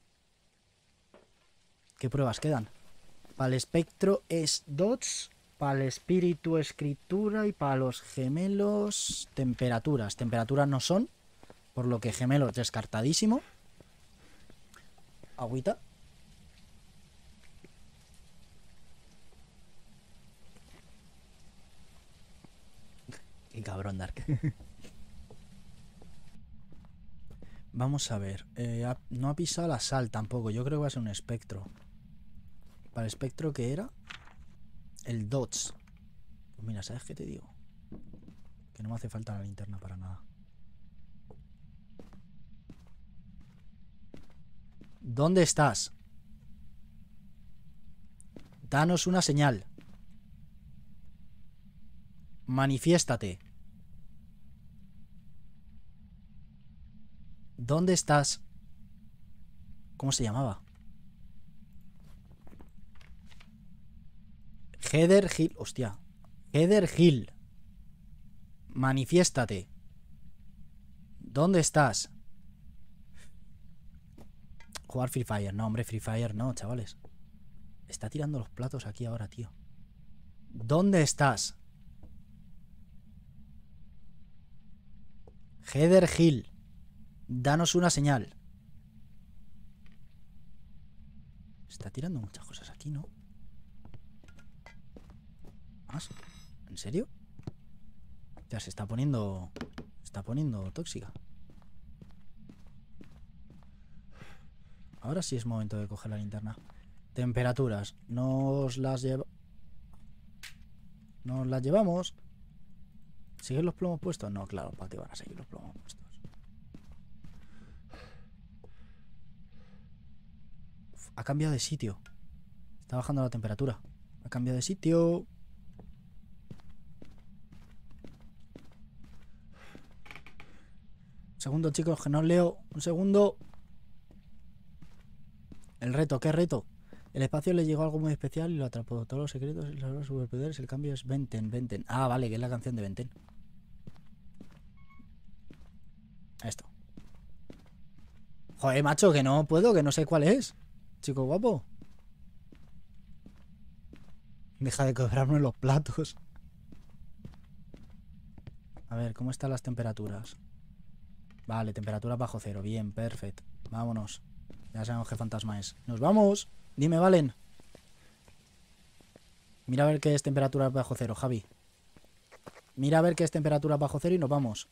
¿Qué pruebas quedan? Para el espectro es dots. Para el espíritu escritura. Y para los gemelos temperaturas. Temperaturas no son. Por lo que gemelos descartadísimo. Agüita. Qué cabrón, Dark. Vamos a ver. Eh, ha- no ha pisado la sal tampoco. Yo creo que va a ser un espectro. ¿Para el espectro qué era? El dots. Pues mira, ¿sabes qué te digo? Que no me hace falta la linterna para nada. ¿Dónde estás? Danos una señal. Manifiéstate. ¿Dónde estás? ¿Cómo se llamaba? Heather Hill. Hostia. Heather Hill. Manifiéstate. ¿Dónde estás? Jugar Free Fire. No, hombre, Free Fire no, chavales. Está tirando los platos aquí ahora, tío. ¿Dónde estás? Heather Hill. Danos una señal. Está tirando muchas cosas aquí, ¿no? ¿Más? ¿En serio? Ya se está poniendo... Se está poniendo tóxica. Ahora sí es momento de coger la linterna. Temperaturas. Nos las lleva... Nos las llevamos. ¿Siguen los plomos puestos? No, claro, ¿para qué van a seguir los plomos puestos? Uf, ha cambiado de sitio. Está bajando la temperatura. Ha cambiado de sitio. Un segundo, chicos, que no os leo. Un segundo. El reto, ¿qué reto? El espacio le llegó algo muy especial y lo atrapó. Todos los secretos y los superpoderes. El cambio es Venten, Venten. Ah, vale, que es la canción de Venten. Esto. Joder, macho, que no puedo, que no sé cuál es. Chico guapo. Deja de cobrarme los platos. A ver, ¿cómo están las temperaturas? Vale, temperatura bajo cero. Bien, perfecto. Vámonos. Ya sabemos qué fantasma es. ¡Nos vamos! Dime, Valen. Mira a ver qué es temperatura bajo cero, Javi. Mira a ver qué es temperatura bajo cero y nos vamos.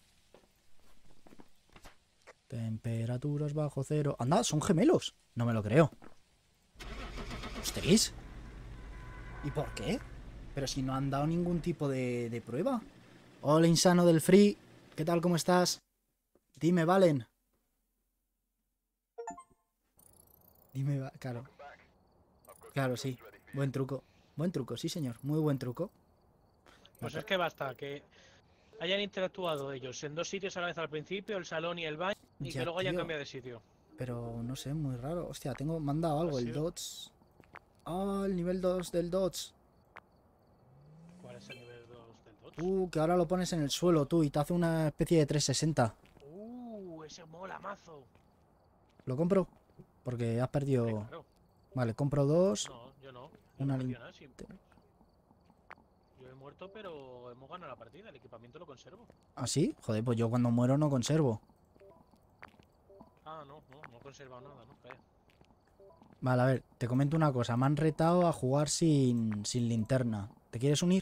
Temperaturas bajo cero. Anda, son gemelos. No me lo creo. ¿Ostras? ¿Y por qué? Pero si no han dado ningún tipo de, de prueba. Hola, insano del free. ¿Qué tal? ¿Cómo estás? Dime, Valen. Dime, va... claro. Claro, sí. Buen truco. Buen truco, sí, señor. Muy buen truco. Pues es que basta que hayan interactuado ellos en dos sitios a la vez al principio, el salón y el baño, y Ya, que luego hayan tío. cambiado de sitio. Pero no sé, muy raro. Hostia, tengo mandado algo, ¿Ha el sido? Dodge. Ah, el nivel dos del Dodge. ¿Cuál es el nivel dos del Dodge? Uh, que ahora lo pones en el suelo tú y te hace una especie de trescientos sesenta. Uh, ese mola mazo. ¿Lo compro? Porque has Sí, perdido... claro. Vale, compro dos. No, yo no. Yo Una no he lin- perdido nada, sí. Yo he muerto, pero hemos ganado la partida. El equipamiento lo conservo. ¿Ah, sí? Joder, pues yo cuando muero no conservo. Ah, no, no, no he conservado nada, ¿no? Calla. Vale, a ver, te comento una cosa. Me han retado a jugar sin, sin linterna. ¿Te quieres unir?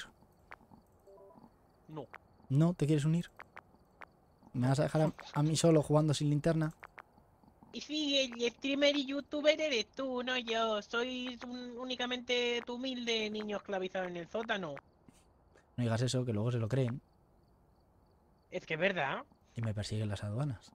No. ¿No? ¿Te quieres unir? ¿Me vas a dejar a, a mí solo jugando sin linterna? Y sí, el streamer y youtuber eres tú, no yo. Soy un- únicamente tu humilde niño esclavizado en el sótano. No digas eso, que luego se lo creen Es que es verdad. y me persiguen las aduanas.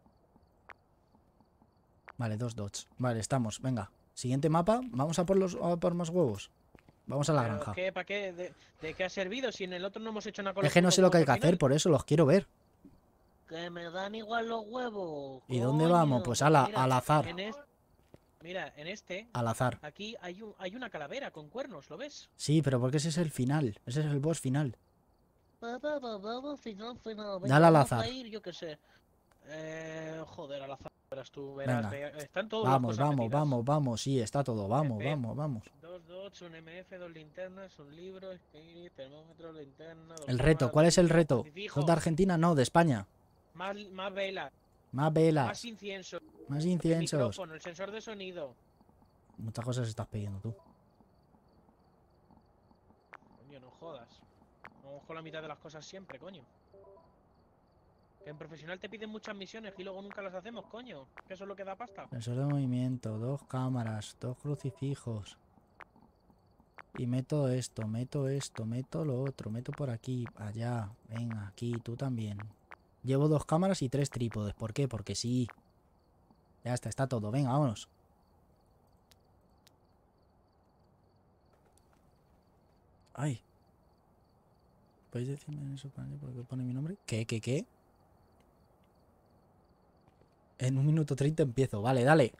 Vale, dos dots. Vale, estamos. Venga. Siguiente mapa. Vamos a por los a por más huevos. Vamos a la Pero granja. ¿qué? ¿Para qué? ¿De, de qué ha servido? Si en el otro no hemos hecho nada con Es los que no putos sé lo que hay huevos que al hacer, final. por eso los quiero ver. Que me dan igual los huevos. ¿Y dónde coño. vamos? Pues ala, Mira, al azar. en es- Mira, en este, Al azar. aquí hay, un, hay una calavera con cuernos, ¿lo ves? Sí, pero porque ese es el final. Ese es el boss final. Va, va, va, va, va, final, final. Dale al vamos a azar. ir, yo qué sé. Eh, joder, al azar. Verás tú, verás. Venga. ve- Están todas las Vamos, cosas vamos, metidas. vamos, vamos. Sí, está todo. Vamos, F. vamos, vamos. Dos dots, un M F, dos linternas, un libro, spirit, termómetro, linterna. dos El reto, cámaras, ¿cuál es el dos reto? crucifijos, ¿Sos de Argentina? No, de España. Más, más velas, Más más velas, incienso, más el inciensos. micrófono, el sensor de sonido. Muchas cosas estás pidiendo tú. Coño, no jodas. Vamos con la mitad de las cosas siempre, coño. Que en profesional te piden muchas misiones y luego nunca las hacemos, coño. Que eso es lo que da pasta. Sensor de movimiento, dos cámaras, dos crucifijos. Y meto esto, meto esto, meto lo otro, meto por aquí, allá. Venga, aquí, tú también. Llevo dos cámaras y tres trípodes. ¿Por qué? Porque sí. Ya está, está todo. Venga, vámonos. Ay. ¿Podéis decirme en eso panel por qué pone mi nombre? ¿Qué, qué, qué? En un minuto treinta empiezo. Vale, dale.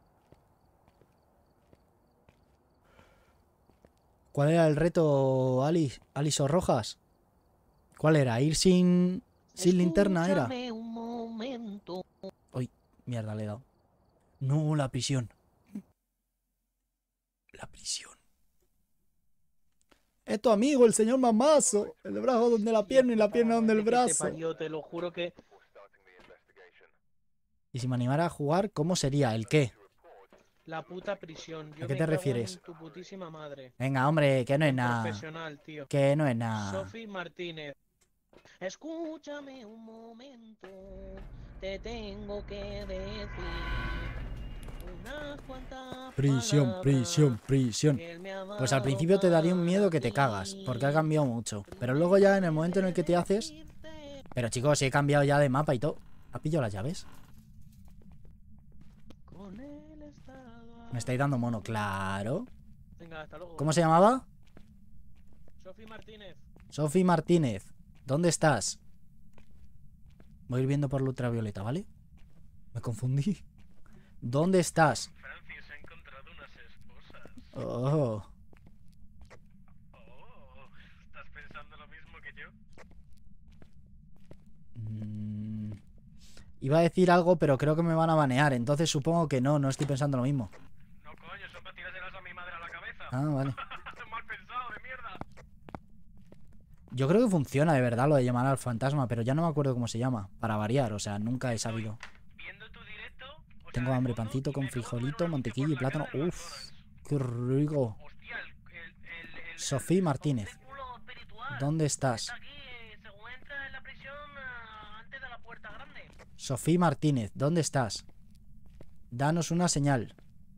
¿Cuál era el reto, Alice? Alice o Rojas? ¿Cuál era? ¿Ir sin, sin linterna era? Escúchame un momento. Mierda, le he dado. No, la prisión. La prisión. Es tu amigo, el señor Mamazo. El brazo donde la pierna y la pierna donde el Madre que te brazo. parió, te lo juro que... Y si me animara a jugar, ¿cómo sería? ¿El qué? La puta prisión. Yo ¿A qué me te cago refieres? en tu putísima madre. Venga, hombre, que no es nada. Profesional, tío. Que no es nada. Sofi Martínez. Escúchame un momento. Te tengo que decir unas cuantas Prisión, palabras prisión, prisión. que él me ha Pues al dado principio te daría un miedo que te para cagas, ti. porque ha cambiado mucho. Pero luego ya en el momento en el que te haces... Pero chicos, si he cambiado ya de mapa y todo. ¿Ha pillado las llaves? Con él estaba- Me estáis dando mono, claro. Venga, hasta luego. ¿Cómo se llamaba? Sofi Martínez. Sofi Martínez. ¿Dónde estás? Voy a ir viendo por la ultravioleta, ¿vale? Me confundí. ¿Dónde estás? Francis ha encontrado unas esposas. Oh. Oh, ¿estás pensando lo mismo que yo? Mm. Iba a decir algo, pero creo que me van a banear. Entonces supongo que no, no estoy pensando lo mismo. No, coño, son para tirárselas a mi madre a la cabeza. Ah, vale. Mal pensado, de mierda. Yo creo que funciona de verdad lo de llamar al fantasma, pero ya no me acuerdo cómo se llama. Para variar, o sea, nunca he sabido. tengo hambre. Pancito con frijolito, mantequilla y plátano. Uf, qué rico. Hostia, el, el, el, el, Sofía Martínez, Círculo espiritual. ¿dónde estás? Está aquí, eh, según entra en la prisión, ah, antes de la puerta grande. Sofía Martínez, ¿dónde estás? Danos una señal.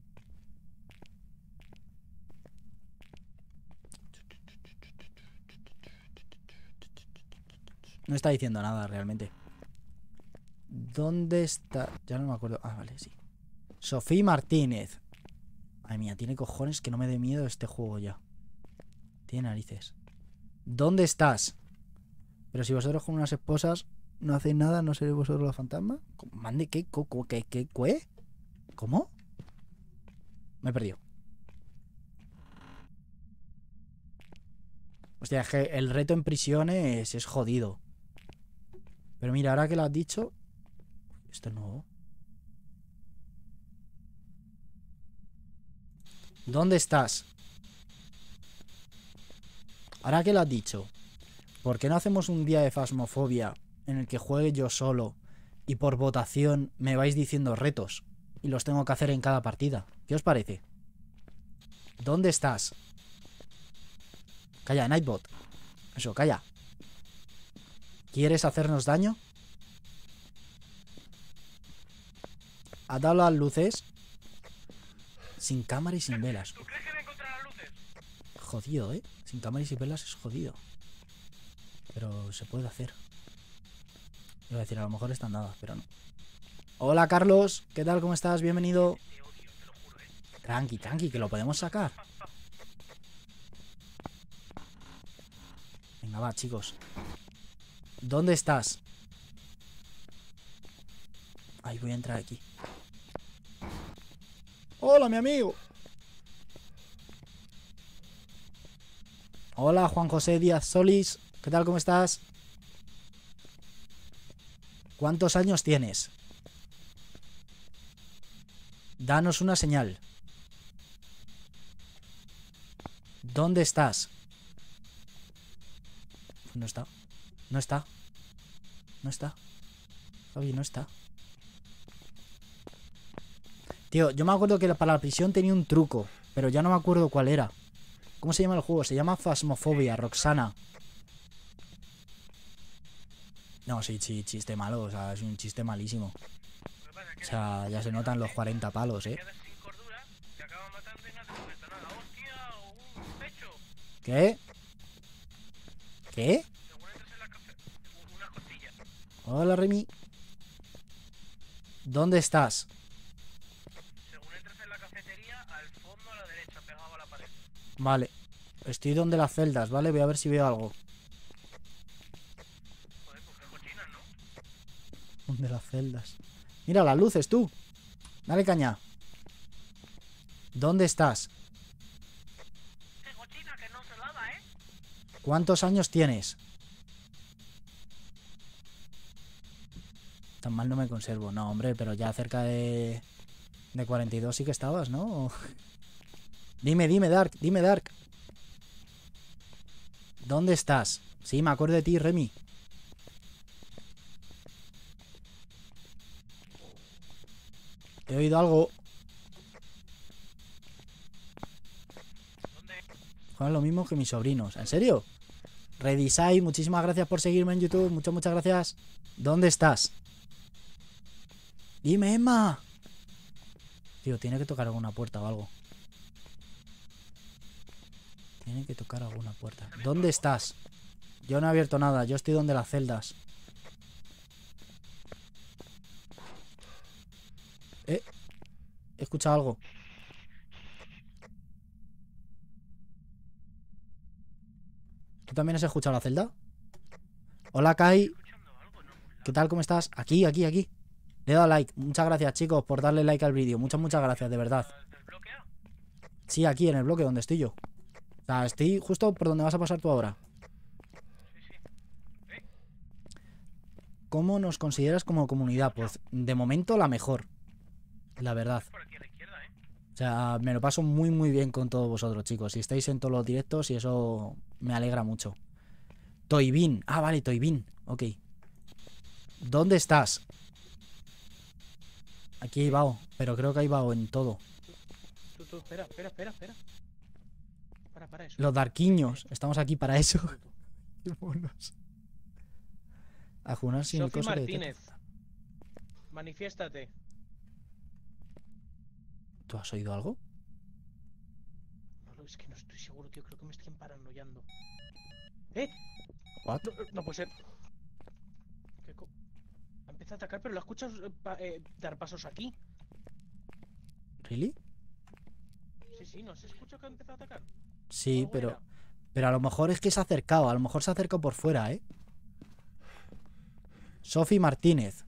No está diciendo nada realmente. ¿Dónde está? Ya no me acuerdo. Ah, vale, sí. Sofía Martínez. Ay, mía, tiene cojones que no me dé miedo este juego ya. Tiene narices. ¿Dónde estás? Pero si vosotros con unas esposas no hacéis nada, ¿no seréis vosotros los fantasmas? ¿Mande qué? ¿Qué? ¿Qué? ¿Qué? ¿Qué? ¿Cómo? Me he perdido. Hostia, es que el reto en prisiones es jodido. Pero mira, ahora que lo has dicho... Esto es nuevo. ¿Dónde estás? Ahora que lo has dicho, ¿por qué no hacemos un día de Phasmophobia en el que juegue yo solo y por votación me vais diciendo retos y los tengo que hacer en cada partida? ¿Qué os parece? ¿Dónde estás? Calla, Nightbot. Eso, calla. ¿Quieres hacernos daño? ¿Has dado las luces? Sin cámara y sin velas. ¿Tú crees que voy a encontrar las luces? Jodido, ¿eh? Sin cámara y sin velas es jodido. Pero se puede hacer. Iba a decir, a lo mejor están dadas, pero no. Hola, Carlos. ¿Qué tal? ¿Cómo estás? Bienvenido. Te odio, te lo juro, eh. Tranqui, tranqui, que lo podemos sacar. Venga, va, chicos. ¿Dónde estás? Ahí voy a entrar aquí. Hola, mi amigo. Hola, Juan José Díaz Solís. ¿Qué tal? ¿Cómo estás? ¿Cuántos años tienes? Danos una señal. ¿Dónde estás? No está. No está. No está. Javi, no está. Tío, yo me acuerdo que para la prisión tenía un truco, pero ya no me acuerdo cuál era. ¿Cómo se llama el juego? Se llama Phasmophobia, Roxana. No, sí, sí, chiste malo, o sea, es un chiste malísimo. Lo que pasa es O que sea, ya se notan los cuarenta palos, ¿eh? quedas sin cordura, te acaban matando y no te comenta nada. ¡Hostia! ¡Un pecho! ¿Qué? ¿Qué? Según entras en la café... Unas costillas. Hola, Remy. ¿Dónde estás? Según entras en la cafetería, al fondo a la derecha, pegado a la pared. Vale. Estoy donde las celdas, ¿vale? Voy a ver si veo algo. Joder, pues qué cochinas, ¿no? Donde las celdas. Mira las luces, tú. Dale caña. ¿Dónde estás? Qué cochina que no se lava, ¿eh? ¿Cuántos años tienes? Tan mal no me conservo. No, hombre, pero ya cerca de... De cuarenta y dos sí que estabas, ¿no? Dime, dime, Dark. Dime, Dark. ¿Dónde estás? Sí, me acuerdo de ti, Remy. He oído algo. ¿Dónde? Juegan lo mismo que mis sobrinos. ¿En serio? Redisai, muchísimas gracias por seguirme en YouTube. Muchas, muchas gracias. ¿Dónde estás? Dime, Emma. Tío, tiene que tocar alguna puerta o algo. Tiene que tocar alguna puerta. ¿Dónde estás? Yo no he abierto nada. Yo estoy donde las celdas. Eh. He escuchado algo. ¿Tú también has escuchado la celda? Hola, Kai. ¿Escuchando algo? No. ¿Qué tal? ¿Cómo estás? Aquí, aquí, aquí. Le he dado like. Muchas gracias, chicos, por darle like al vídeo. Muchas, muchas gracias, de verdad. ¿Desbloquea? Sí, aquí en el bloque donde estoy yo. O sea, estoy justo por donde vas a pasar tú ahora. Sí, sí. ¿Cómo nos consideras como comunidad? Pues de momento la mejor. La verdad. Por aquí a la izquierda, ¿eh? O sea, me lo paso muy muy bien con todos vosotros, chicos. Si estáis en todos los directos y eso me alegra mucho. Toybin. Ah, vale, Toybin. Ok. ¿Dónde estás? Aquí hay vaho, pero creo que hay vaho en todo. Tú, tú, espera, espera, espera, espera. Para, para eso. Los darquiños, estamos aquí para eso. Qué monos. A jugar sin el Sofi coso que Martínez. detecta. Manifiéstate. ¿Tú has oído algo? No, no, es que no estoy seguro, tío. Creo que me estoy paranoiando. ¿Eh? What? No, no puede ser. ¿Qué co- Ha empezado a atacar, pero lo escuchas eh, pa- eh, dar pasos aquí. ¿Really? Sí, sí, ¿no se escucha que ha empezado a atacar? Sí, Algo pero... era. Pero a lo mejor es que se ha acercado. A lo mejor se ha acercado por fuera, ¿eh? Sofi Martínez.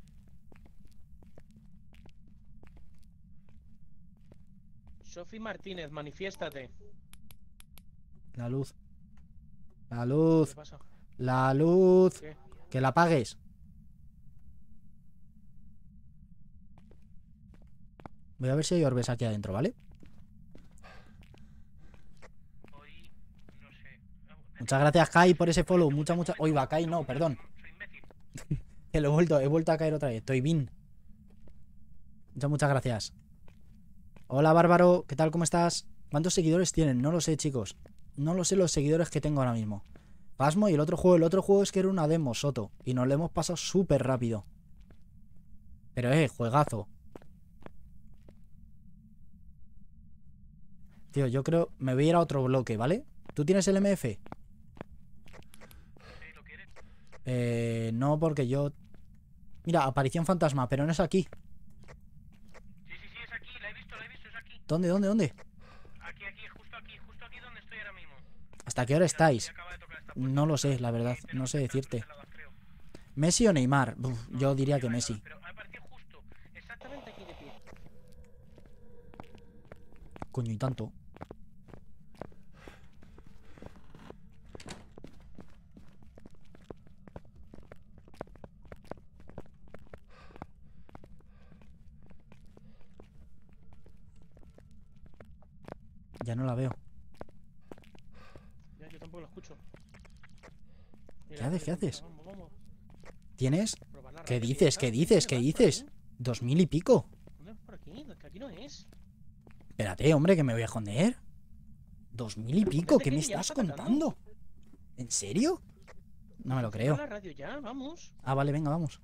Sofi Martínez, manifiéstate. La luz. La ¿Qué luz. pasa? La luz. ¿Qué? Que la apagues. Voy a ver si hay orbes aquí adentro, ¿vale? Hoy, no sé. Muchas gracias, Kai, por ese follow. Muchas, muchas... Oye, va, Kai, no, perdón. Soy imbécil. Que lo he vuelto, he vuelto a caer otra vez. Estoy bien. Muchas, muchas gracias. Hola, Bárbaro. ¿Qué tal? ¿Cómo estás? ¿Cuántos seguidores tienen? No lo sé, chicos. No lo sé los seguidores que tengo ahora mismo. Pasmo y el otro juego. El otro juego es que era una demo, Soto. Y nos lo hemos pasado súper rápido. Pero, eh, juegazo. Tío, yo creo... Me voy a ir a otro bloque, ¿vale? ¿Tú tienes el M F? ¿Sí lo quieres? Eh... No, porque yo... Mira, aparición fantasma, pero no es aquí. Sí, sí, sí, es aquí. La he visto, la he visto, es aquí. ¿Dónde, dónde, dónde? Aquí, aquí, justo aquí, justo aquí donde estoy ahora mismo. ¿Hasta qué hora estáis? Y acaba de tocar esta puerta. No lo sé, la verdad. Y tenemos No sé que estar decirte. canceladas, creo. ¿Messi o Neymar? Uf, No, yo no, diría no, que no, Messi. Pero ha aparecido justo, exactamente aquí de pie. Coño, y tanto. Ya no la veo. Ya, yo tampoco lo escucho. ¿Qué haces? ¿Qué haces? Vamos, vamos. ¿Tienes? Probar la ¿Qué radio, dices? tío, ¿Qué ¿sabes? dices? ¿Qué ¿Vas por dices? aquí? ¿Dos mil y pico? ¿Dónde vas por aquí? Que aquí no es. Espérate, hombre, que me voy a esconder. ¿Dos mil y pico? Vete, ¿Qué me que ya estás nos está atacando. contando? ¿En serio? No me lo creo. Probar la radio ya, vamos. Ah, vale, venga, vamos.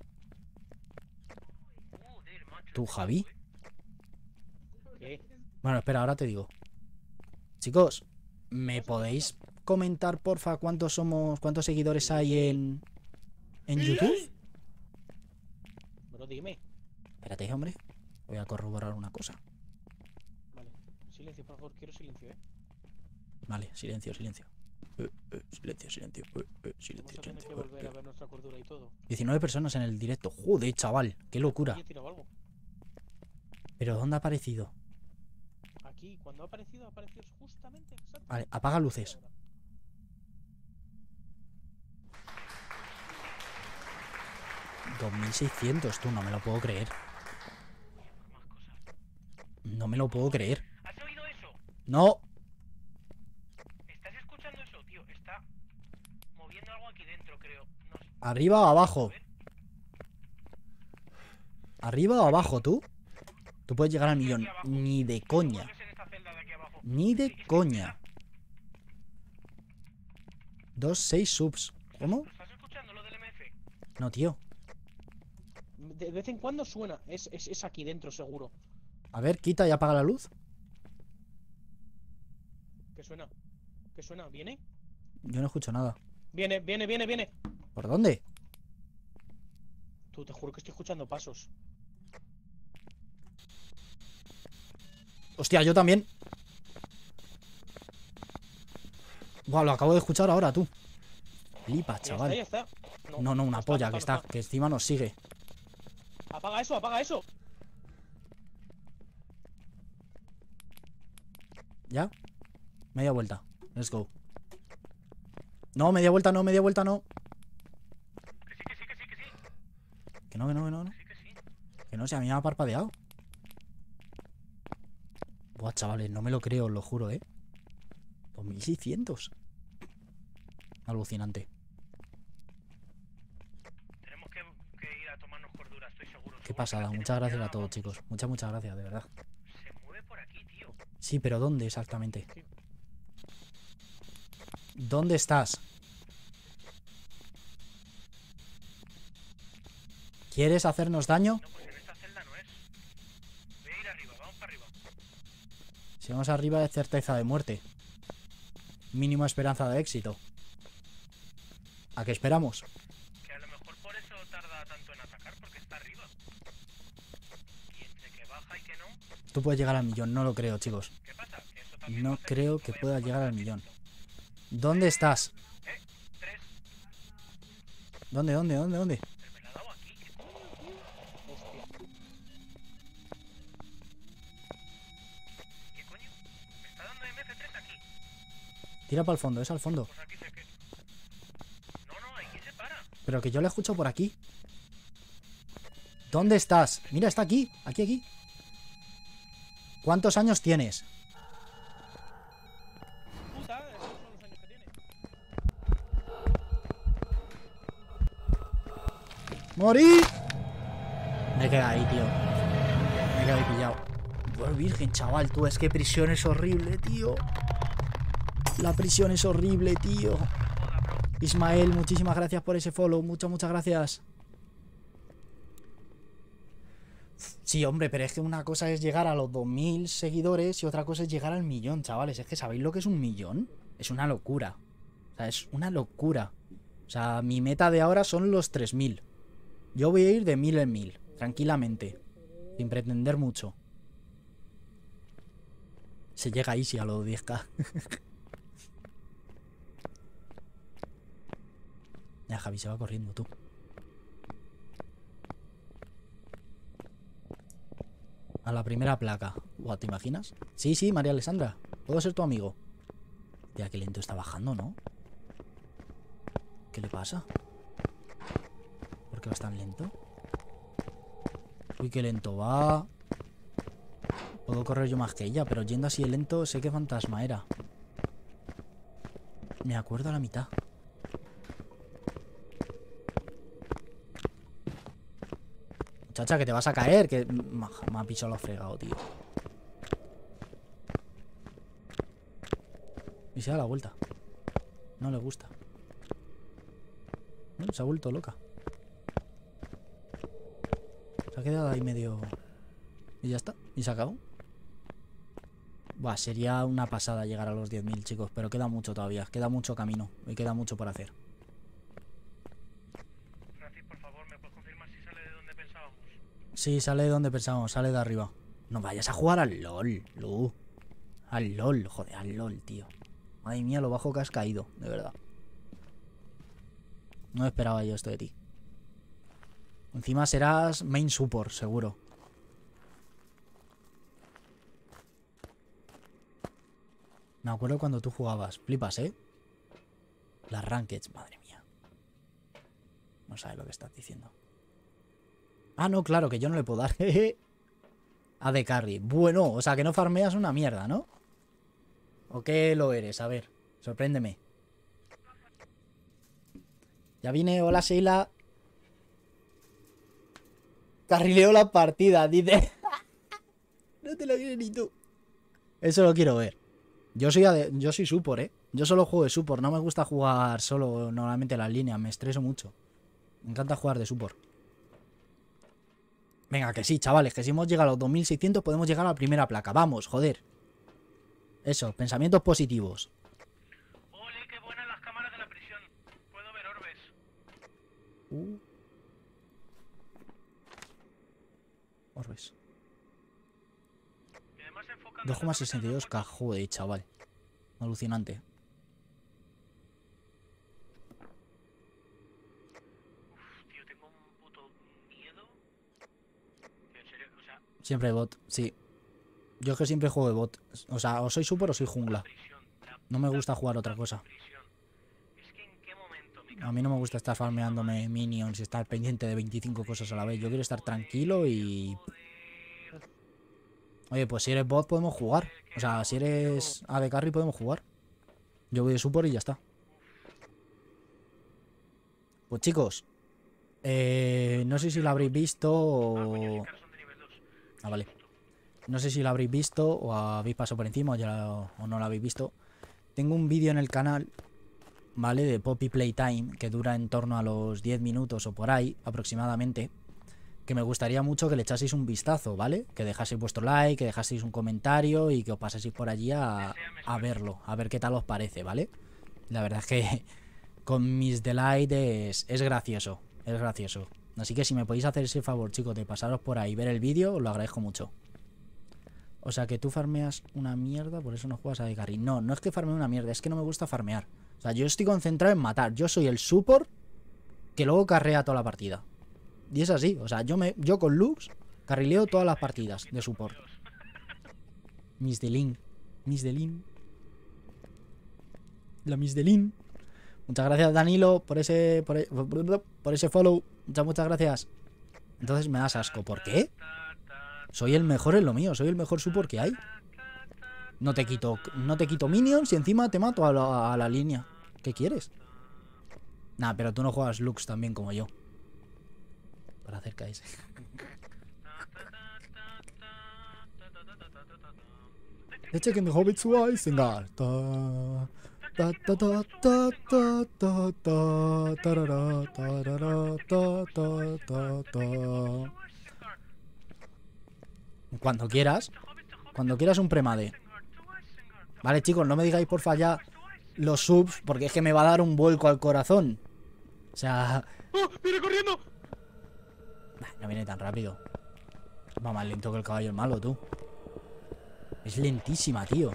Joder, macho. ¿Tú, este Javi? juego, ¿eh? ¿Qué? Bueno, espera, ahora te digo. Chicos, ¿me podéis comentar, porfa, cuántos somos, cuántos seguidores hay en, en YouTube? Bro, dime. Espérate, hombre. Voy a corroborar una cosa. Vale. Silencio, por favor, quiero silencio, eh. Vale, silencio, silencio. Eh, eh, silencio, silencio. Eh, eh, Vamos silencio, a tener silencio. que eh, volver eh. a ver nuestra cordura y todo. diecinueve personas en el directo. Joder, chaval. Qué locura. Aquí he tirado algo. ¿Pero dónde ha aparecido? Aquí, cuando ha aparecido, ha aparecido justamente exacto. Vale, apaga luces. dos mil seiscientos, tú, no me lo puedo creer. Más cosas. No me lo puedo creer. ¿Has oído eso? No. ¿Estás escuchando eso, tío? Está moviendo algo aquí dentro, creo. No sé. ¿Arriba o abajo? A ver. ¿Arriba o abajo, tú? Tú puedes llegar al Aquí millón. abajo. Ni de ¿Cómo coña. es en esta celda de aquí abajo? Ni de Sí, sí, coña. Dos, seis subs. ¿Cómo? ¿Lo estás escuchando, lo del M F? No, tío. De vez en cuando suena. Es, es, es aquí dentro, seguro. A ver, quita y apaga la luz. ¿Qué suena? ¿Qué suena? ¿Viene? Yo no escucho nada. Viene, viene, viene, viene. ¿Por dónde? Tú, te juro que estoy escuchando pasos. Hostia, yo también. Buah, lo acabo de escuchar ahora, tú. Flipa, Ya chaval. está, ya está. No, no, una está, polla no que está, está, no que encima nos sigue. Apaga eso, apaga eso. ¿Ya? Media vuelta. Let's go. No, media vuelta no, media vuelta no. Que sí, que sí, que sí, que sí. Que no, que no, que no, no. Sí, que sí. Que no, si a mí me ha parpadeado. Buah, chavales, no me lo creo, os lo juro, ¿eh? dos mil seiscientos. Alucinante. Tenemos que, que ir a tomarnos cordura, estoy seguro. Qué pasada. Muchas gracias a todos, chicos. Muchas, muchas gracias, de verdad. Se mueve por aquí, tío. Sí, pero ¿dónde exactamente? ¿Dónde estás? ¿Quieres hacernos daño? No, pues en esta celda no es. Voy a ir arriba, vamos para arriba. Si vamos arriba es certeza de muerte. Mínima esperanza de éxito. ¿A qué esperamos? Que a lo mejor por eso tarda tanto en atacar, porque está arriba. Y entre que baja y que no, Tú puedes llegar al millón, no lo creo, chicos. ¿qué pasa? Que eso también No hace creo tú que vayas pueda jugando llegar al rapidito. millón. ¿Dónde estás? Eh, tres. ¿Dónde, dónde, dónde, dónde? Pero me la ha dado aquí. ¿Qué coño? Hostia. ¿Qué coño? Me está dando M F tres aquí. Tira para el fondo, es al fondo. Pues aquí se que. No, no, aquí se para. Pero que yo le escucho por aquí. ¿Dónde estás? Mira, está aquí, aquí, aquí. ¿Cuántos años tienes? Puta, esos son los años que tiene. ¡Morí! Me he quedado ahí, tío. Me he quedado ahí pillado. Por virgen, chaval, tú, es que prisión es horrible, tío. La prisión es horrible, tío. Ismael, muchísimas gracias por ese follow. Muchas, muchas gracias. Sí, hombre, pero es que una cosa es llegar a los dos mil seguidores y otra cosa es llegar al millón, chavales. Es que ¿sabéis lo que es un millón? Es una locura. O sea, es una locura. O sea, mi meta de ahora son los tres mil. Yo voy a ir de mil en mil, tranquilamente. Sin pretender mucho. Se llega easy a los diez k. Ya, Javi, se va corriendo, tú. A la primera placa. Buah, ¿te imaginas? Sí, sí, María Alessandra. Puedo ser tu amigo. Tía, qué lento está bajando, ¿no? ¿Qué le pasa? ¿Por qué vas tan lento? Uy, qué lento va. Puedo correr yo más que ella, pero yendo así de lento sé que fantasma era. Me acuerdo a la mitad. Muchacha, que te vas a caer. Que me ha pisado lo fregado, tío. Y se da la vuelta. No le gusta. Bueno, se ha vuelto loca. Se ha quedado ahí medio... Y ya está. Y se acabó. Buah, sería una pasada llegar a los diez mil, chicos. Pero queda mucho todavía. Queda mucho camino. Y queda mucho por hacer. Francis, por favor, ¿me puedes confirmar si sale de donde pensábamos? Sí, sale de donde pensábamos. Sale de arriba. No vayas a jugar al LOL, Lu. Al LOL, joder, al LOL, tío. Madre mía, lo bajo que has caído. De verdad. No esperaba yo esto de ti. Encima serás main support, seguro. Me acuerdo cuando tú jugabas. Flipas, ¿eh? Las rankeds, madre mía. No sabes lo que estás diciendo. Ah, no, claro, que yo no le puedo dar. A de carry. Bueno, o sea, que no farmeas una mierda, ¿no? ¿O qué lo eres? A ver, sorpréndeme. Ya vine, hola Sheila. Carrileo la partida, dice. No te lo crees ni tú. Eso lo quiero ver. Yo soy, ade- yo soy support, ¿eh? Yo solo juego de support. No me gusta jugar solo normalmente las líneas. Me estreso mucho. Me encanta jugar de support. Venga, que sí, chavales. Que si hemos llegado a los dos mil seiscientos podemos llegar a la primera placa. Vamos, joder. Eso, pensamientos positivos. Ole, qué buenas las cámaras de la prisión. Puedo ver orbes. Uh. Orbes. Y además enfocan... dos coma sesenta y dos K, joder, chaval. Alucinante. Uf, tío, tengo un puto miedo. En serio, o sea, Siempre bot, sí. Yo es que siempre juego de bot. O sea, o soy super o soy jungla. prisión. La No me puta gusta jugar otra cosa. prisión. Es que en qué momento me A mí no me gusta estar farmeándome minions y estar pendiente de veinticinco cosas a la vez. Yo quiero estar tranquilo y... Oye, pues si eres bot podemos jugar. O sea, si eres A D Carry podemos jugar. Yo voy de support y ya está. Pues chicos, Eh, no sé si lo habréis visto Ah, coño, o... mis caras son de nivel dos. Ah, vale. No sé si lo habréis visto o habéis pasado por encima o, ya, o no lo habéis visto. Tengo un vídeo en el canal, ¿vale? De Poppy Playtime, que dura en torno a los diez minutos o por ahí, aproximadamente. Que me gustaría mucho que le echaseis un vistazo, ¿vale? Que dejaseis vuestro like, que dejaseis un comentario y que os pasaseis por allí a, a verlo, a ver qué tal os parece, ¿vale? La verdad es que con Miss Delight es, es gracioso, es gracioso. Así que si me podéis hacer ese favor, chicos, de pasaros por ahí y ver el vídeo, os lo agradezco mucho. O sea, que tú farmeas una mierda, por eso no juegas a de carry. No, no es que farmee una mierda, es que no me gusta farmear. O sea, yo estoy concentrado en matar. Yo soy el support que luego carrea toda la partida. Y es así, o sea, yo me yo con Lux carrileo todas las partidas de support. Miss Delin. Miss Delin. La Miss Delin. Muchas gracias, Danilo, por ese por, e- por ese follow. Muchas, muchas gracias. Entonces me das asco. ¿Por qué? Soy el mejor en lo mío, soy el mejor support que hay. No te quito, no te quito minions y encima te mato a la, a la línea. ¿Qué quieres? Nah, pero tú no juegas Lux tan bien como yo. Para hacer K S. Leche que mi hobbit su Isengard. Ta ta ta ta ta ta ta ta tarara, tarara, ta ta ta ta. Cuando quieras. Cuando quieras un premade. Vale, chicos, no me digáis porfa ya los subs, porque es que me va a dar un vuelco al corazón. O sea... ¡Oh! ¡Viene corriendo! No viene tan rápido. Va más lento que el caballo malo, tú. Es lentísima, tío.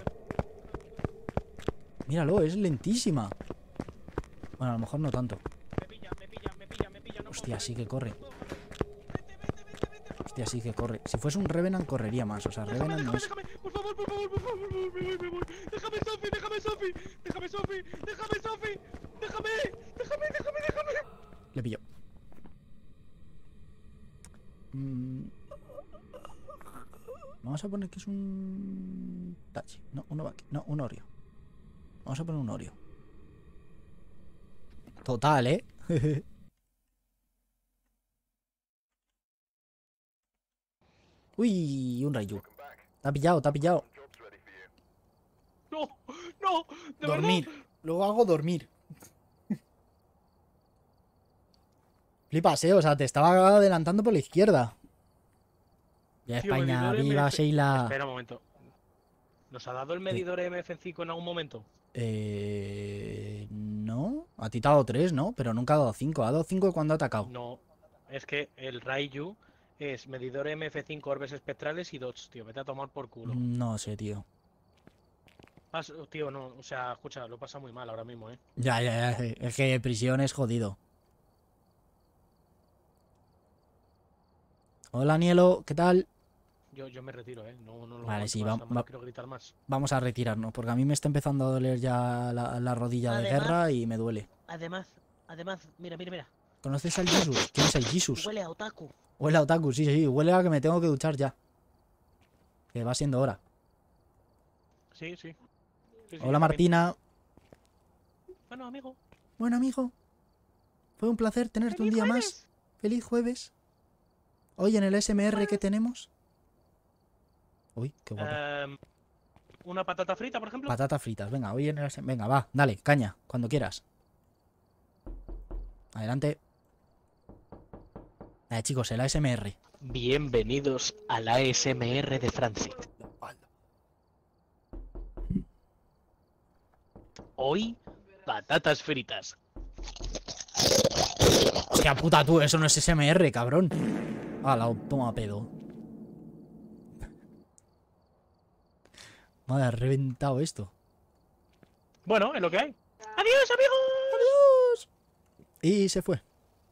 Míralo, es lentísima. Bueno, a lo mejor no tanto. Me pilla, me pilla, me pilla, me pilla. No Hostia, puedo sí que corre. correr. Vete, vete, vete, vete. Hostia, sí que corre. Si fuese un Revenant, correría más. O sea, Déjame, Revenant no déjame, es... déjame. Por favor, por favor, por favor, me voy, me voy. Déjame, Sofi, déjame, Sofi. Déjame, Sofi, déjame, Sofi. Déjame, déjame, déjame, déjame. Le pillo. Mm. Vamos a poner que es un... Tachi. No, uno va aquí. No, un Oreo. Vamos a poner un Oreo. Total, ¿eh? Uy, un Raiju. Te ha pillado, te ha pillado. No, no, de Dormir. verdad. Luego hago dormir. Flipas, eh. O sea, te estaba adelantando por la izquierda. Ya Tío, España, medidor viva M F. Sheila. Espera un momento. ¿Nos ha dado el medidor M F cinco en algún momento? Eh... No. A ti te ha dado tres, ¿no? Pero nunca ha dado cinco. Ha dado cinco cuando ha atacado. No. Es que el Raiju es medidor M F cinco, orbes espectrales y dots, tío. Vete a tomar por culo. No sé, tío. Pas- tío, no. O sea, escucha, lo pasa muy mal ahora mismo, ¿eh? Ya, ya, ya. Es que prisión es jodido. Hola, Nielo. ¿Qué tal? Yo, yo me retiro, ¿eh? No, no lo Vale, aguanto sí, más, va- no me va- lo quiero gritar más. Vamos a retirarnos. Porque a mí me está empezando a doler ya la, la rodilla de Además- guerra y me duele. Además, además, mira, mira, mira. ¿Conoces al Jesus? ¿Quién es el Jesus? Huele a otaku. Huele a otaku, sí, sí. Huele a que me tengo que duchar ya. Que va siendo hora. Sí, sí. Sí, sí, Hola, yo también. Martina. Bueno, amigo. Bueno, amigo. Fue un placer tenerte un día más. Feliz jueves. Hoy en el S M R que tenemos. Uy, qué guapo. Em, una patata frita, por ejemplo. Patatas fritas. Venga, hoy en el S M R. Venga, va, dale, caña, cuando quieras. Adelante. Eh, chicos, el A S M R. Bienvenidos al A S M R de Francis. Hoy, patatas fritas. Hostia puta, tú, eso no es S M R, cabrón. Hala, toma pedo. Me ha reventado esto. Bueno, es lo que hay. ¡Adiós, amigo! ¡Adiós! Y se fue.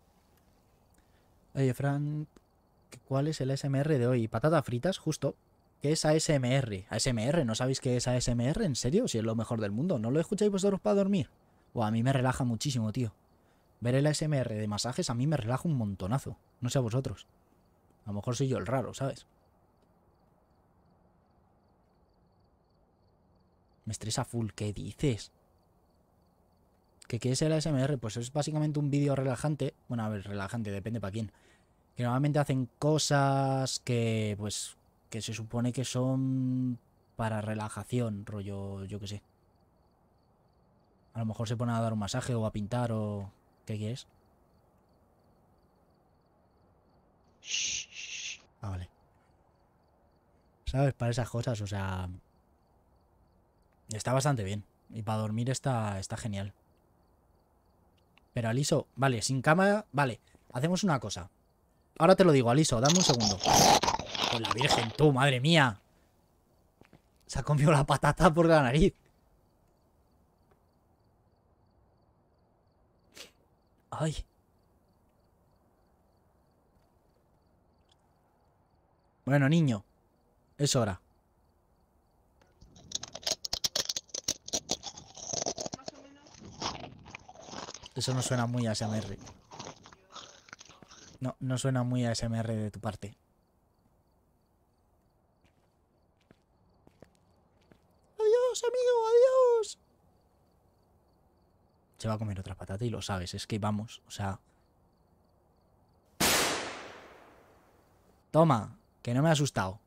Oye, Fran, ¿cuál es el A S M R de hoy? Patatas fritas, justo. ¿Qué es A S M R? ¿A S M R? ¿No sabéis qué es A S M R? ¿En serio? Si es lo mejor del mundo. ¿No lo escucháis vosotros para dormir? O a mí me relaja muchísimo, tío. Ver el A S M R de masajes a mí me relaja un montonazo. No sé a vosotros. A lo mejor soy yo el raro, ¿sabes? Me estresa full. ¿Qué dices? ¿Que qué es el A S M R? Pues es básicamente un vídeo relajante. Bueno, a ver, relajante, depende para quién. Que normalmente hacen cosas que, pues, que se supone que son para relajación, rollo, yo qué sé. A lo mejor se pone a dar un masaje o a pintar o... ¿Qué quieres? Ah, vale. ¿Sabes? Para esas cosas, o sea... Está bastante bien. Y para dormir está, está genial. Pero Aliso, vale, sin cámara, vale. Hacemos una cosa. Ahora te lo digo, Aliso, dame un segundo. Con la virgen, tú, madre mía. Se ha comido la patata por la nariz. Ay. Bueno, niño. Es hora. Eso no suena muy A S M R. No, no suena muy A S M R de tu parte. Adiós, amigo, adiós. Se va a comer otra patata y lo sabes. Es que vamos, o sea... Toma, que no me ha asustado.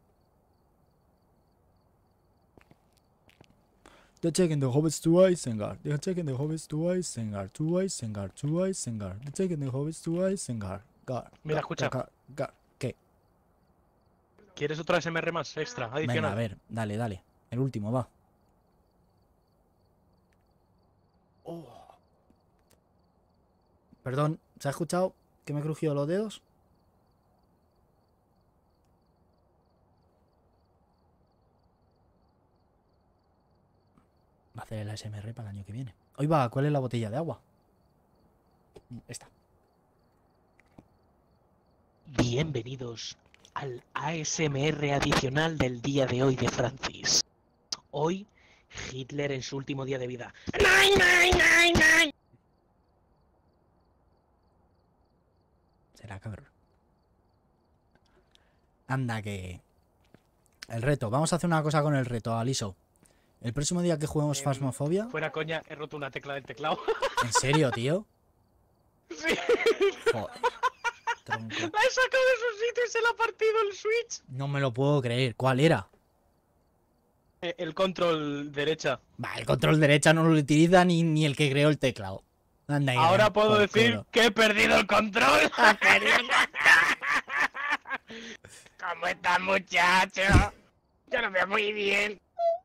They're taking the hobbits to Isengard. They're taking the hobbits to Isengard. To Isengard. To Isengard. They're taking the hobbits to Isengard. Gar, Mira, gar, escucha. gar, gar. ¿Qué? ¿Quieres otro A S M R más extra, adicional? Venga, a ver, dale, dale. El último, va. Oh. Perdón, ¿se ha escuchado que me he crujido los dedos? Va a hacer el A S M R para el año que viene. Hoy va, ¿cuál es la botella de agua? Esta. Bienvenidos al A S M R adicional del día de hoy de Francis. Hoy, Hitler en su último día de vida. ¡Nine, nine, nine, nine! Será cabrón. Anda que... El reto. Vamos a hacer una cosa con el reto, Aliso. El próximo día que juguemos Em, Phasmophobia... Fuera coña, he roto una tecla del teclado. ¿En serio, tío? Sí. Joder. Tronco. La he sacado de su sitio y se la ha partido el switch. No me lo puedo creer. ¿Cuál era? Eh, El control derecha. Va, el control derecha no lo utiliza ni, ni el que creó el teclado. Anda, que Ahora den puedo por decir culo. que he perdido el control. ¿Cómo está, muchacho? Yo lo veo muy bien.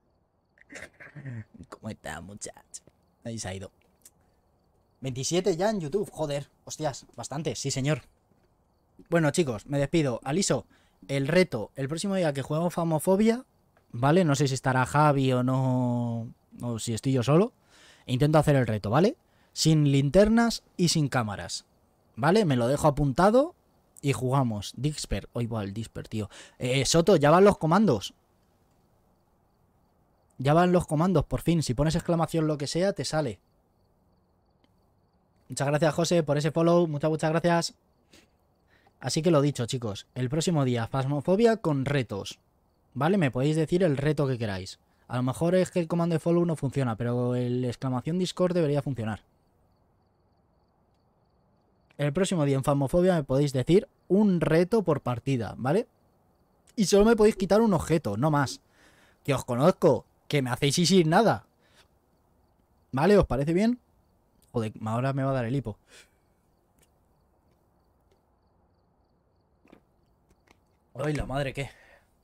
¿Cómo está, muchacho? Ahí se ha ido. veintisiete ya en YouTube. Joder, hostias, bastante, sí señor. Bueno, chicos, me despido. Aliso, el reto, el próximo día que juguemos Phasmophobia, ¿vale? No sé si estará Javi o no, o si estoy yo solo. Intento hacer el reto, ¿vale? Sin linternas y sin cámaras, ¿vale? Me lo dejo apuntado y jugamos. Disper, hoy va el Disper, tío. Eh, Soto, ya van los comandos. Ya van los comandos, por fin. Si pones exclamación lo que sea, te sale. Muchas gracias, José, por ese follow. Muchas, muchas gracias. Así que lo dicho, chicos. El próximo día, Phasmophobia con retos. ¿Vale? Me podéis decir el reto que queráis. A lo mejor es que el comando de follow no funciona, pero el exclamación Discord debería funcionar. El próximo día en Phasmophobia me podéis decir un reto por partida, ¿vale? Y solo me podéis quitar un objeto, no más. Que os conozco, que me hacéis ir sin nada. ¿Vale? ¿Os parece bien? Joder, ahora me va a dar el hipo. Ay, la madre, ¿qué?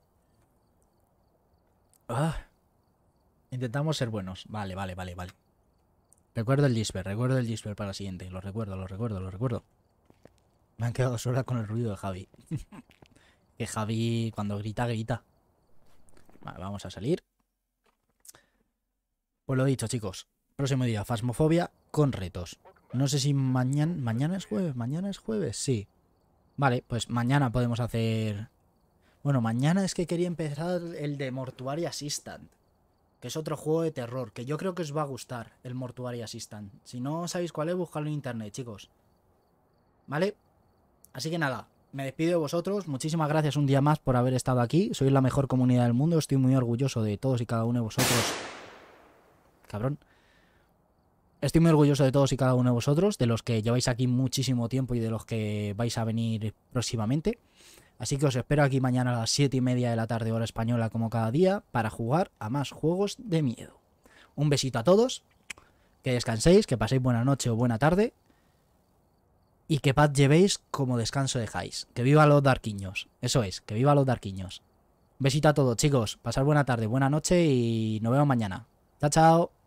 Ah. Intentamos ser buenos. Vale, vale, vale, vale. Recuerdo el Disper, recuerdo el Disper para la siguiente. Lo recuerdo, lo recuerdo, lo recuerdo. Me han quedado solas con el ruido de Javi. Que Javi cuando grita, grita. Vale, vamos a salir. Pues lo dicho, chicos. Próximo día, Phasmophobia con retos. No sé si mañana... ¿Mañana es jueves? ¿Mañana es jueves? Sí. Vale, pues mañana podemos hacer... Bueno, mañana es que quería empezar el de Mortuary Assistant. Que es otro juego de terror. Que yo creo que os va a gustar, el Mortuary Assistant. Si no sabéis cuál es, buscadlo en internet, chicos. ¿Vale? Así que nada, me despido de vosotros. Muchísimas gracias un día más por haber estado aquí. Sois la mejor comunidad del mundo. Estoy muy orgulloso de todos y cada uno de vosotros. Cabrón. Estoy muy orgulloso de todos y cada uno de vosotros, de los que lleváis aquí muchísimo tiempo y de los que vais a venir próximamente. Así que os espero aquí mañana a las siete y media de la tarde, hora española, como cada día, para jugar a más juegos de miedo. Un besito a todos, que descanséis, que paséis buena noche o buena tarde, y que paz llevéis como descanso dejáis. Que viva los darquiños, eso es, que viva los darquiños. Besito a todos, chicos, pasad buena tarde, buena noche y nos vemos mañana. Chao, chao.